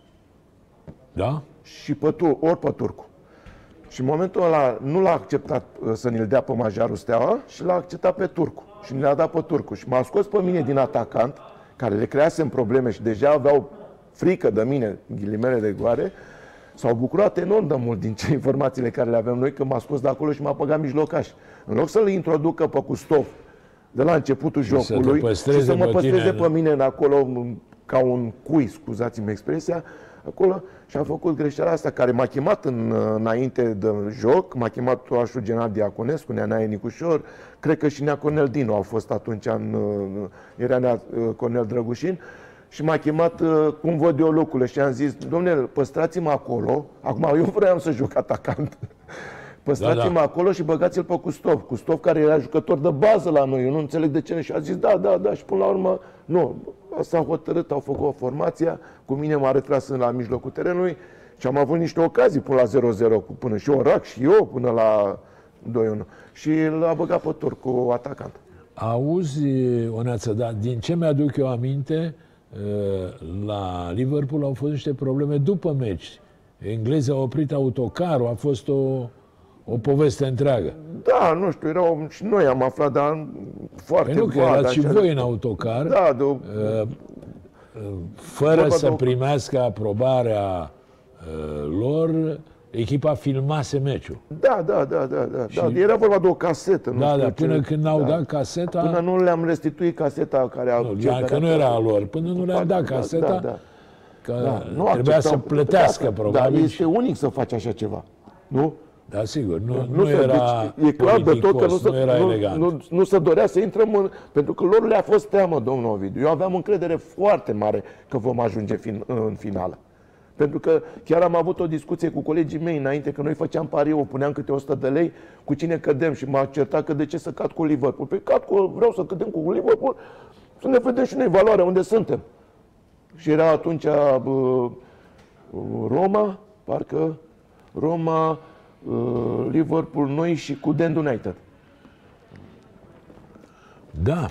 da? și ori pe Turcu. Și în momentul ăla nu l-a acceptat să ne-l dea pe Majaru Steaua și l-a acceptat pe Turcu. Și ne-l-a dat pe Turcu. Și m-a scos pe mine din atacant, care le creasem probleme și deja aveau frică de mine, ghilimele de goare. S-au bucurat enorm de mult din ce informațiile care le aveam noi, că m-a scos de acolo și m-a băgat mijlocaș. În loc să-l introducă pe Custov de la începutul jocului și să mă păstreze pe mine în acolo ca un cui, scuzați-mi expresia, acolo, și am făcut greșeala asta, care m-a chemat înainte de joc, m-a chemat toașul general Diaconescu, Neanae Nicușor, cred că și Nea Cornel Dinu au fost atunci, era Nea Cornel Drăgușin, și m-a chemat cum văd eu lucrurile și am zis, domnule, păstrați-mă acolo, acum eu vreau să joc atacant, păstrați-mă acolo și băgați-l pe Custov. Custov, care era jucător de bază la noi, eu nu înțeleg de ce. Și a zis, da, și până la urmă, nu, s-a hotărât, au făcut o formație, cu mine m-a retras la mijlocul terenului și am avut niște ocazii până la 0-0, până și Orac și eu, până la 2-1. Și l-a băgat pe Turcu atacant. Auzi, Oneață, dar din ce mi-aduc eu aminte, la Liverpool au fost niște probleme după meci. Englezii au oprit autocarul, a fost o poveste întreagă. Da, nu știu, și noi am aflat, dar foarte nu, că erați și voi în autocar, fără să primească aprobarea lor, echipa filmase meciul. Da. Era vorba de o casetă. Până când n-au dat caseta... Până nu le-am restituit caseta care... Că nu era a lor. Până nu le-am dat caseta, că trebuia să plătească, probabil. Dar este unic să faci așa ceva, nu? Da, sigur. Nu era e clar de tot că nu era elegant. Nu se dorea să intrăm pentru că lor le-a fost teamă, domnul Ovidiu. Eu aveam încredere foarte mare că vom ajunge în finală. Pentru că chiar am avut o discuție cu colegii mei înainte, că noi făceam pariu, puneam câte 100 de lei cu cine cădem și m-a certat că de ce să cad cu Liverpool. Păi vreau să cădem cu Liverpool, să ne vedem și noi valoarea unde suntem. Și era atunci Roma, parcă Roma, Liverpool, noi și cu Dend United. Da.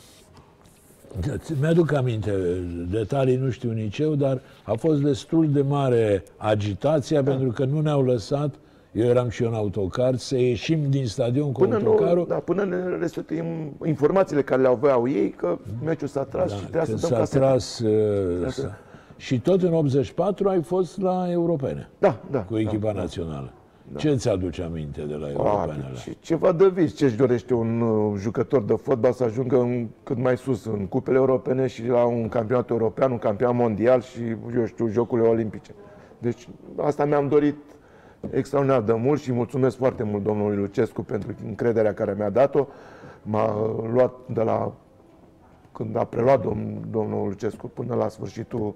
Mi-aduc aminte, detalii nu știu nici eu, dar a fost destul de mare agitația, pentru că nu ne-au lăsat, eu eram și eu în autocar, să ieșim din stadion cu autocarul. Până ne restituim informațiile care le aveau ei, că meciul s-a tras și trebuia să dăm caseta. Și tot în 84 ai fost la Europene. Da. Cu echipa națională. Ce ți aduce aminte de la Europenele? Ceva de vis. Ce-și dorește un jucător de fotbal să ajungă cât mai sus în cupele europene și la un campionat european, un campionat mondial și, eu știu, jocurile olimpice. Deci asta mi-am dorit extraordinar de mult și mulțumesc foarte mult domnului Lucescu pentru încrederea care mi-a dat-o. M-a luat de la când a preluat domnul Lucescu până la sfârșitul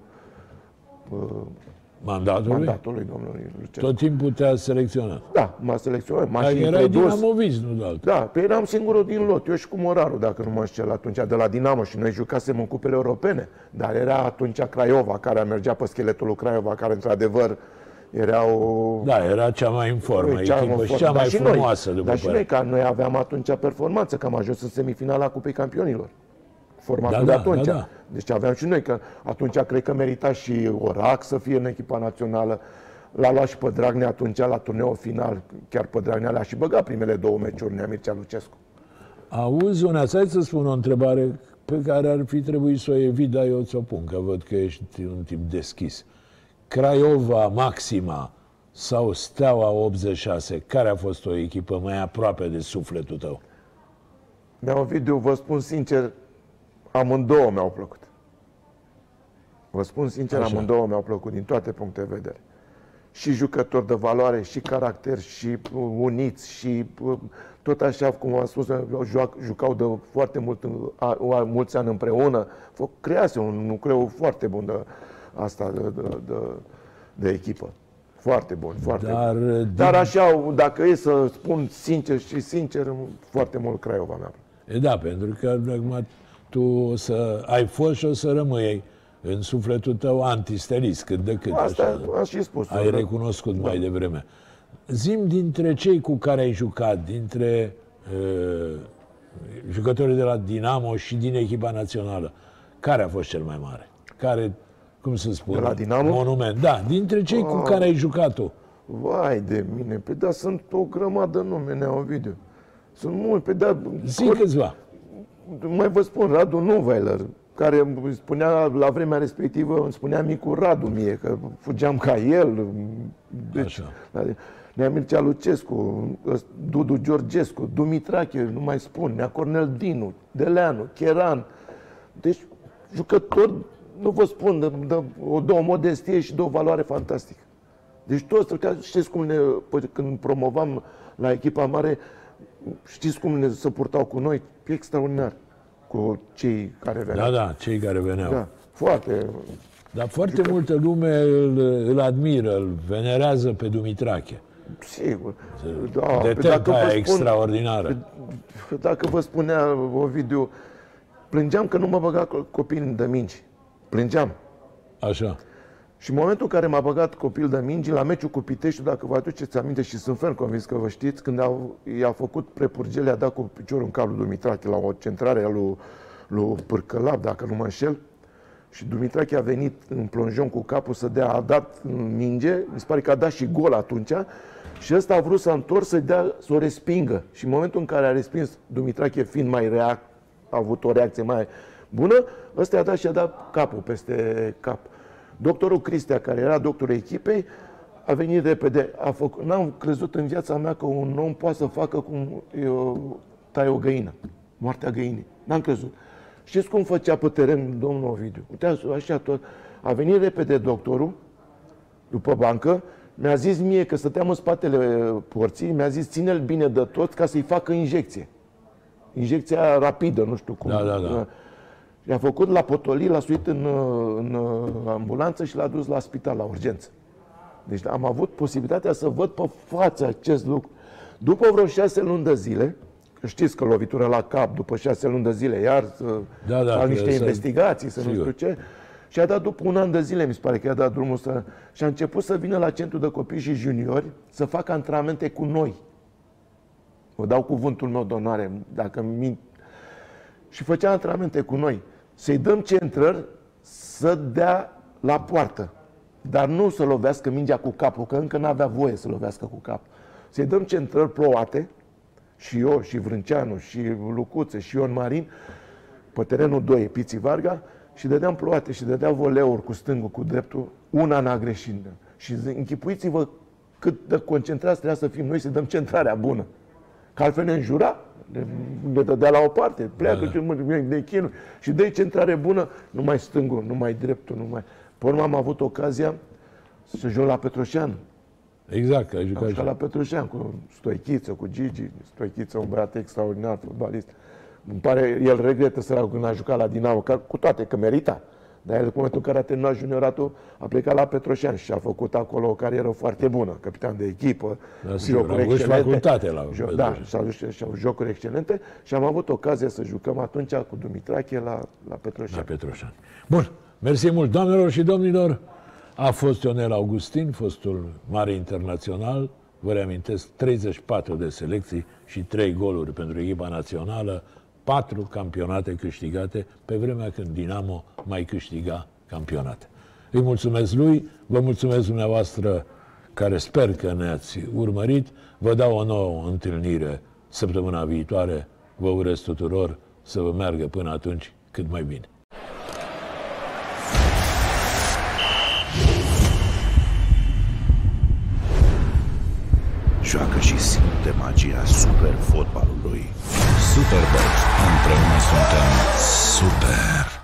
mandatului domnului Lucescu. Tot timpul te-a selecționat. Da, m-a selecționat. Dar erai dinamovist, nu de altă. Da, pe eram singurul din lot. Eu și cu Moraru, dacă nu mă înșel, atunci de la Dinamo și noi jucasem în cupele europene. Dar era atunci Craiova, care mergea pe scheletul lui Craiova, care într-adevăr era o... Da, era cea mai în formă echipă și cea mai frumoasă, după Dar și noi, că noi aveam atunci performanță, că am ajuns în semifinala Cupei Campionilor. Formatul de atunci. Deci aveam și noi, că atunci cred că merita și Orac să fie în echipa națională. L-a luat și pe Dragnea atunci la turneul final. Chiar pe Dragnea le-a și băgat primele două meciuri Nea Mircea Lucescu. Auzi, Oneață, hai să spun o întrebare pe care ar fi trebuit să o evit, dar eu ți-o pun, că văd că ești un tip deschis. Craiova Maxima sau Steaua 86, care a fost o echipă mai aproape de sufletul tău? Ovidiu, vă spun sincer, amândouă mi-au plăcut. Vă spun sincer, Așa. amândouă mi-au plăcut din toate puncte de vedere. Și jucători de valoare, și caracter, și uniți, și tot așa, cum am spus, jucau de foarte mulți ani împreună. Crease un nucleu foarte bun de echipă. Foarte bun, foarte bun. Dar așa, dacă e să spun sincer și sincer, foarte mult Craiova mea. E da, pentru că acum tu o să ai fost și o să rămâi în sufletul tău antistelist, cât de cât. Asta am și spus. Ai recunoscut mai devreme. Zi-mi dintre cei cu care ai jucat, dintre jucătorii de la Dinamo și din echipa națională, care a fost cel mai mare? Care, cum să spun, de la Dinamo? Monument. Da, dintre cei cu care ai jucat tu. Vai de mine, pe da, sunt o grămadă nume, Neovidiu. Sunt mulți, pe da... Zi câțiva. Mai vă spun, Radu Neuweiler, care îmi spunea la vremea respectivă, îmi spunea micul Radu mie, că fugeam ca el. Deci, Nea Mircea Lucescu, Dudu Georgescu, Dumitrache, nu mai spun, Nea Cornel Dinu, Deleanu, Cheran. Deci, jucători, nu vă spun, de o modestie și de o valoare fantastică. Deci toți, știți cum când promovam la echipa mare, știți cum se purtau cu noi? Extraordinar. Cu cei care veneau. Da, cei care veneau. Da, foarte. Dar foarte multă lume îl admiră, îl venerează pe Dumitrache. Sigur. Da, detenția aia extraordinară. Dacă vă spunea Ovidiu, plângeam că nu mă băga copil de mingi. Plângeam. Așa. Și în momentul în care m-a băgat copil de mingi, la meciul cu Piteștiul, dacă vă aduceți aminte și sunt ferm convins că vă știți, când i-a făcut prepurgele, a dat cu piciorul în cap lui Dumitrache la o centrare a lui Pârcălap, dacă nu mă înșel, și Dumitrache a venit în plonjon cu capul să dea, a dat minge, mi se pare că a dat și gol atunci, și ăsta a vrut să întors să o respingă. Și în momentul în care a respins, Dumitrache fiind a avut o reacție mai bună, ăsta i-a dat și a dat capul peste cap. Doctorul Cristea, care era doctorul echipei, a venit repede. N-am crezut în viața mea că un om poate să facă cum tai o găină. Moartea găinii. N-am crezut. Știți cum făcea pe teren domnul Ovidiu? Uite, așa tot. A venit repede doctorul, după bancă, mi-a zis mie că stăteam în spatele porții, mi-a zis ține-l bine de tot ca să-i facă injecție. Injecția rapidă, nu știu cum. Da. I-a făcut la potolii, l-a suit în ambulanță și l-a dus la spital, la urgență. Deci am avut posibilitatea să văd pe față acest lucru. După vreo 6 luni de zile, că știți că lovitură la cap, după 6 luni de zile, iar au niște investigații, să nu știu ce, și a dat după un an de zile, mi se pare că i-a dat drumul și a început să vină la centru de copii și juniori să facă antrenamente cu noi. Vă dau cuvântul meu de onoare, dacă mint. Și făcea antrenamente cu noi. Să-i dăm centrări să dea la poartă. Dar nu să lovească mingea cu capul, că încă n-avea voie să lovească cu capul. Să-i dăm centrări plouate, și eu, și Vrânceanu, și Lucuță, și Ion Marin, pe terenul 2, Piții Varga, și dădeam plouate și dădea voleuri cu stângul, cu dreptul. Una n-a greșit. Și închipuiți-vă cât de concentrați trebuia să fim noi să dăm centrarea bună. Că altfel ne înjura, ne dădea la o parte, pleacă de chinuri și dă-i centrare bună, numai stângul, numai dreptul, numai... Pe urmă am avut ocazia să joc la Petroșeanu. Exact, ai jucat. Am jucat la Petroșeanu cu Stoichiță, cu Gigi. Stoichiță, un băiat extraordinar, fotbalist. Îmi pare, el regretă săracul când a jucat la Dinamo, cu toate că merita. Dar el, în momentul în care a terminat junioratul, a plecat la Petroșeanu și a făcut acolo o carieră foarte bună. Capitan de echipă, jocuri excelente. Și au jocuri excelente și am avut ocazia să jucăm atunci cu Dumitrache la Petroșeanu. La Petroșeanu. Bun, mersi mult. Doamnelor și domnilor, a fost Ionel Augustin, fostul mare internațional. Vă reamintesc, 34 de selecții și 3 goluri pentru echipa națională, 4 campionate câștigate pe vremea când Dinamo mai câștiga campionate. Îi mulțumesc lui, vă mulțumesc dumneavoastră care sper că ne-ați urmărit. Vă dau o nouă întâlnire săptămâna viitoare. Vă urez tuturor să vă meargă până atunci cât mai bine. Joacă și simte magia super fotbalului. Superbox. Împreună suntem super.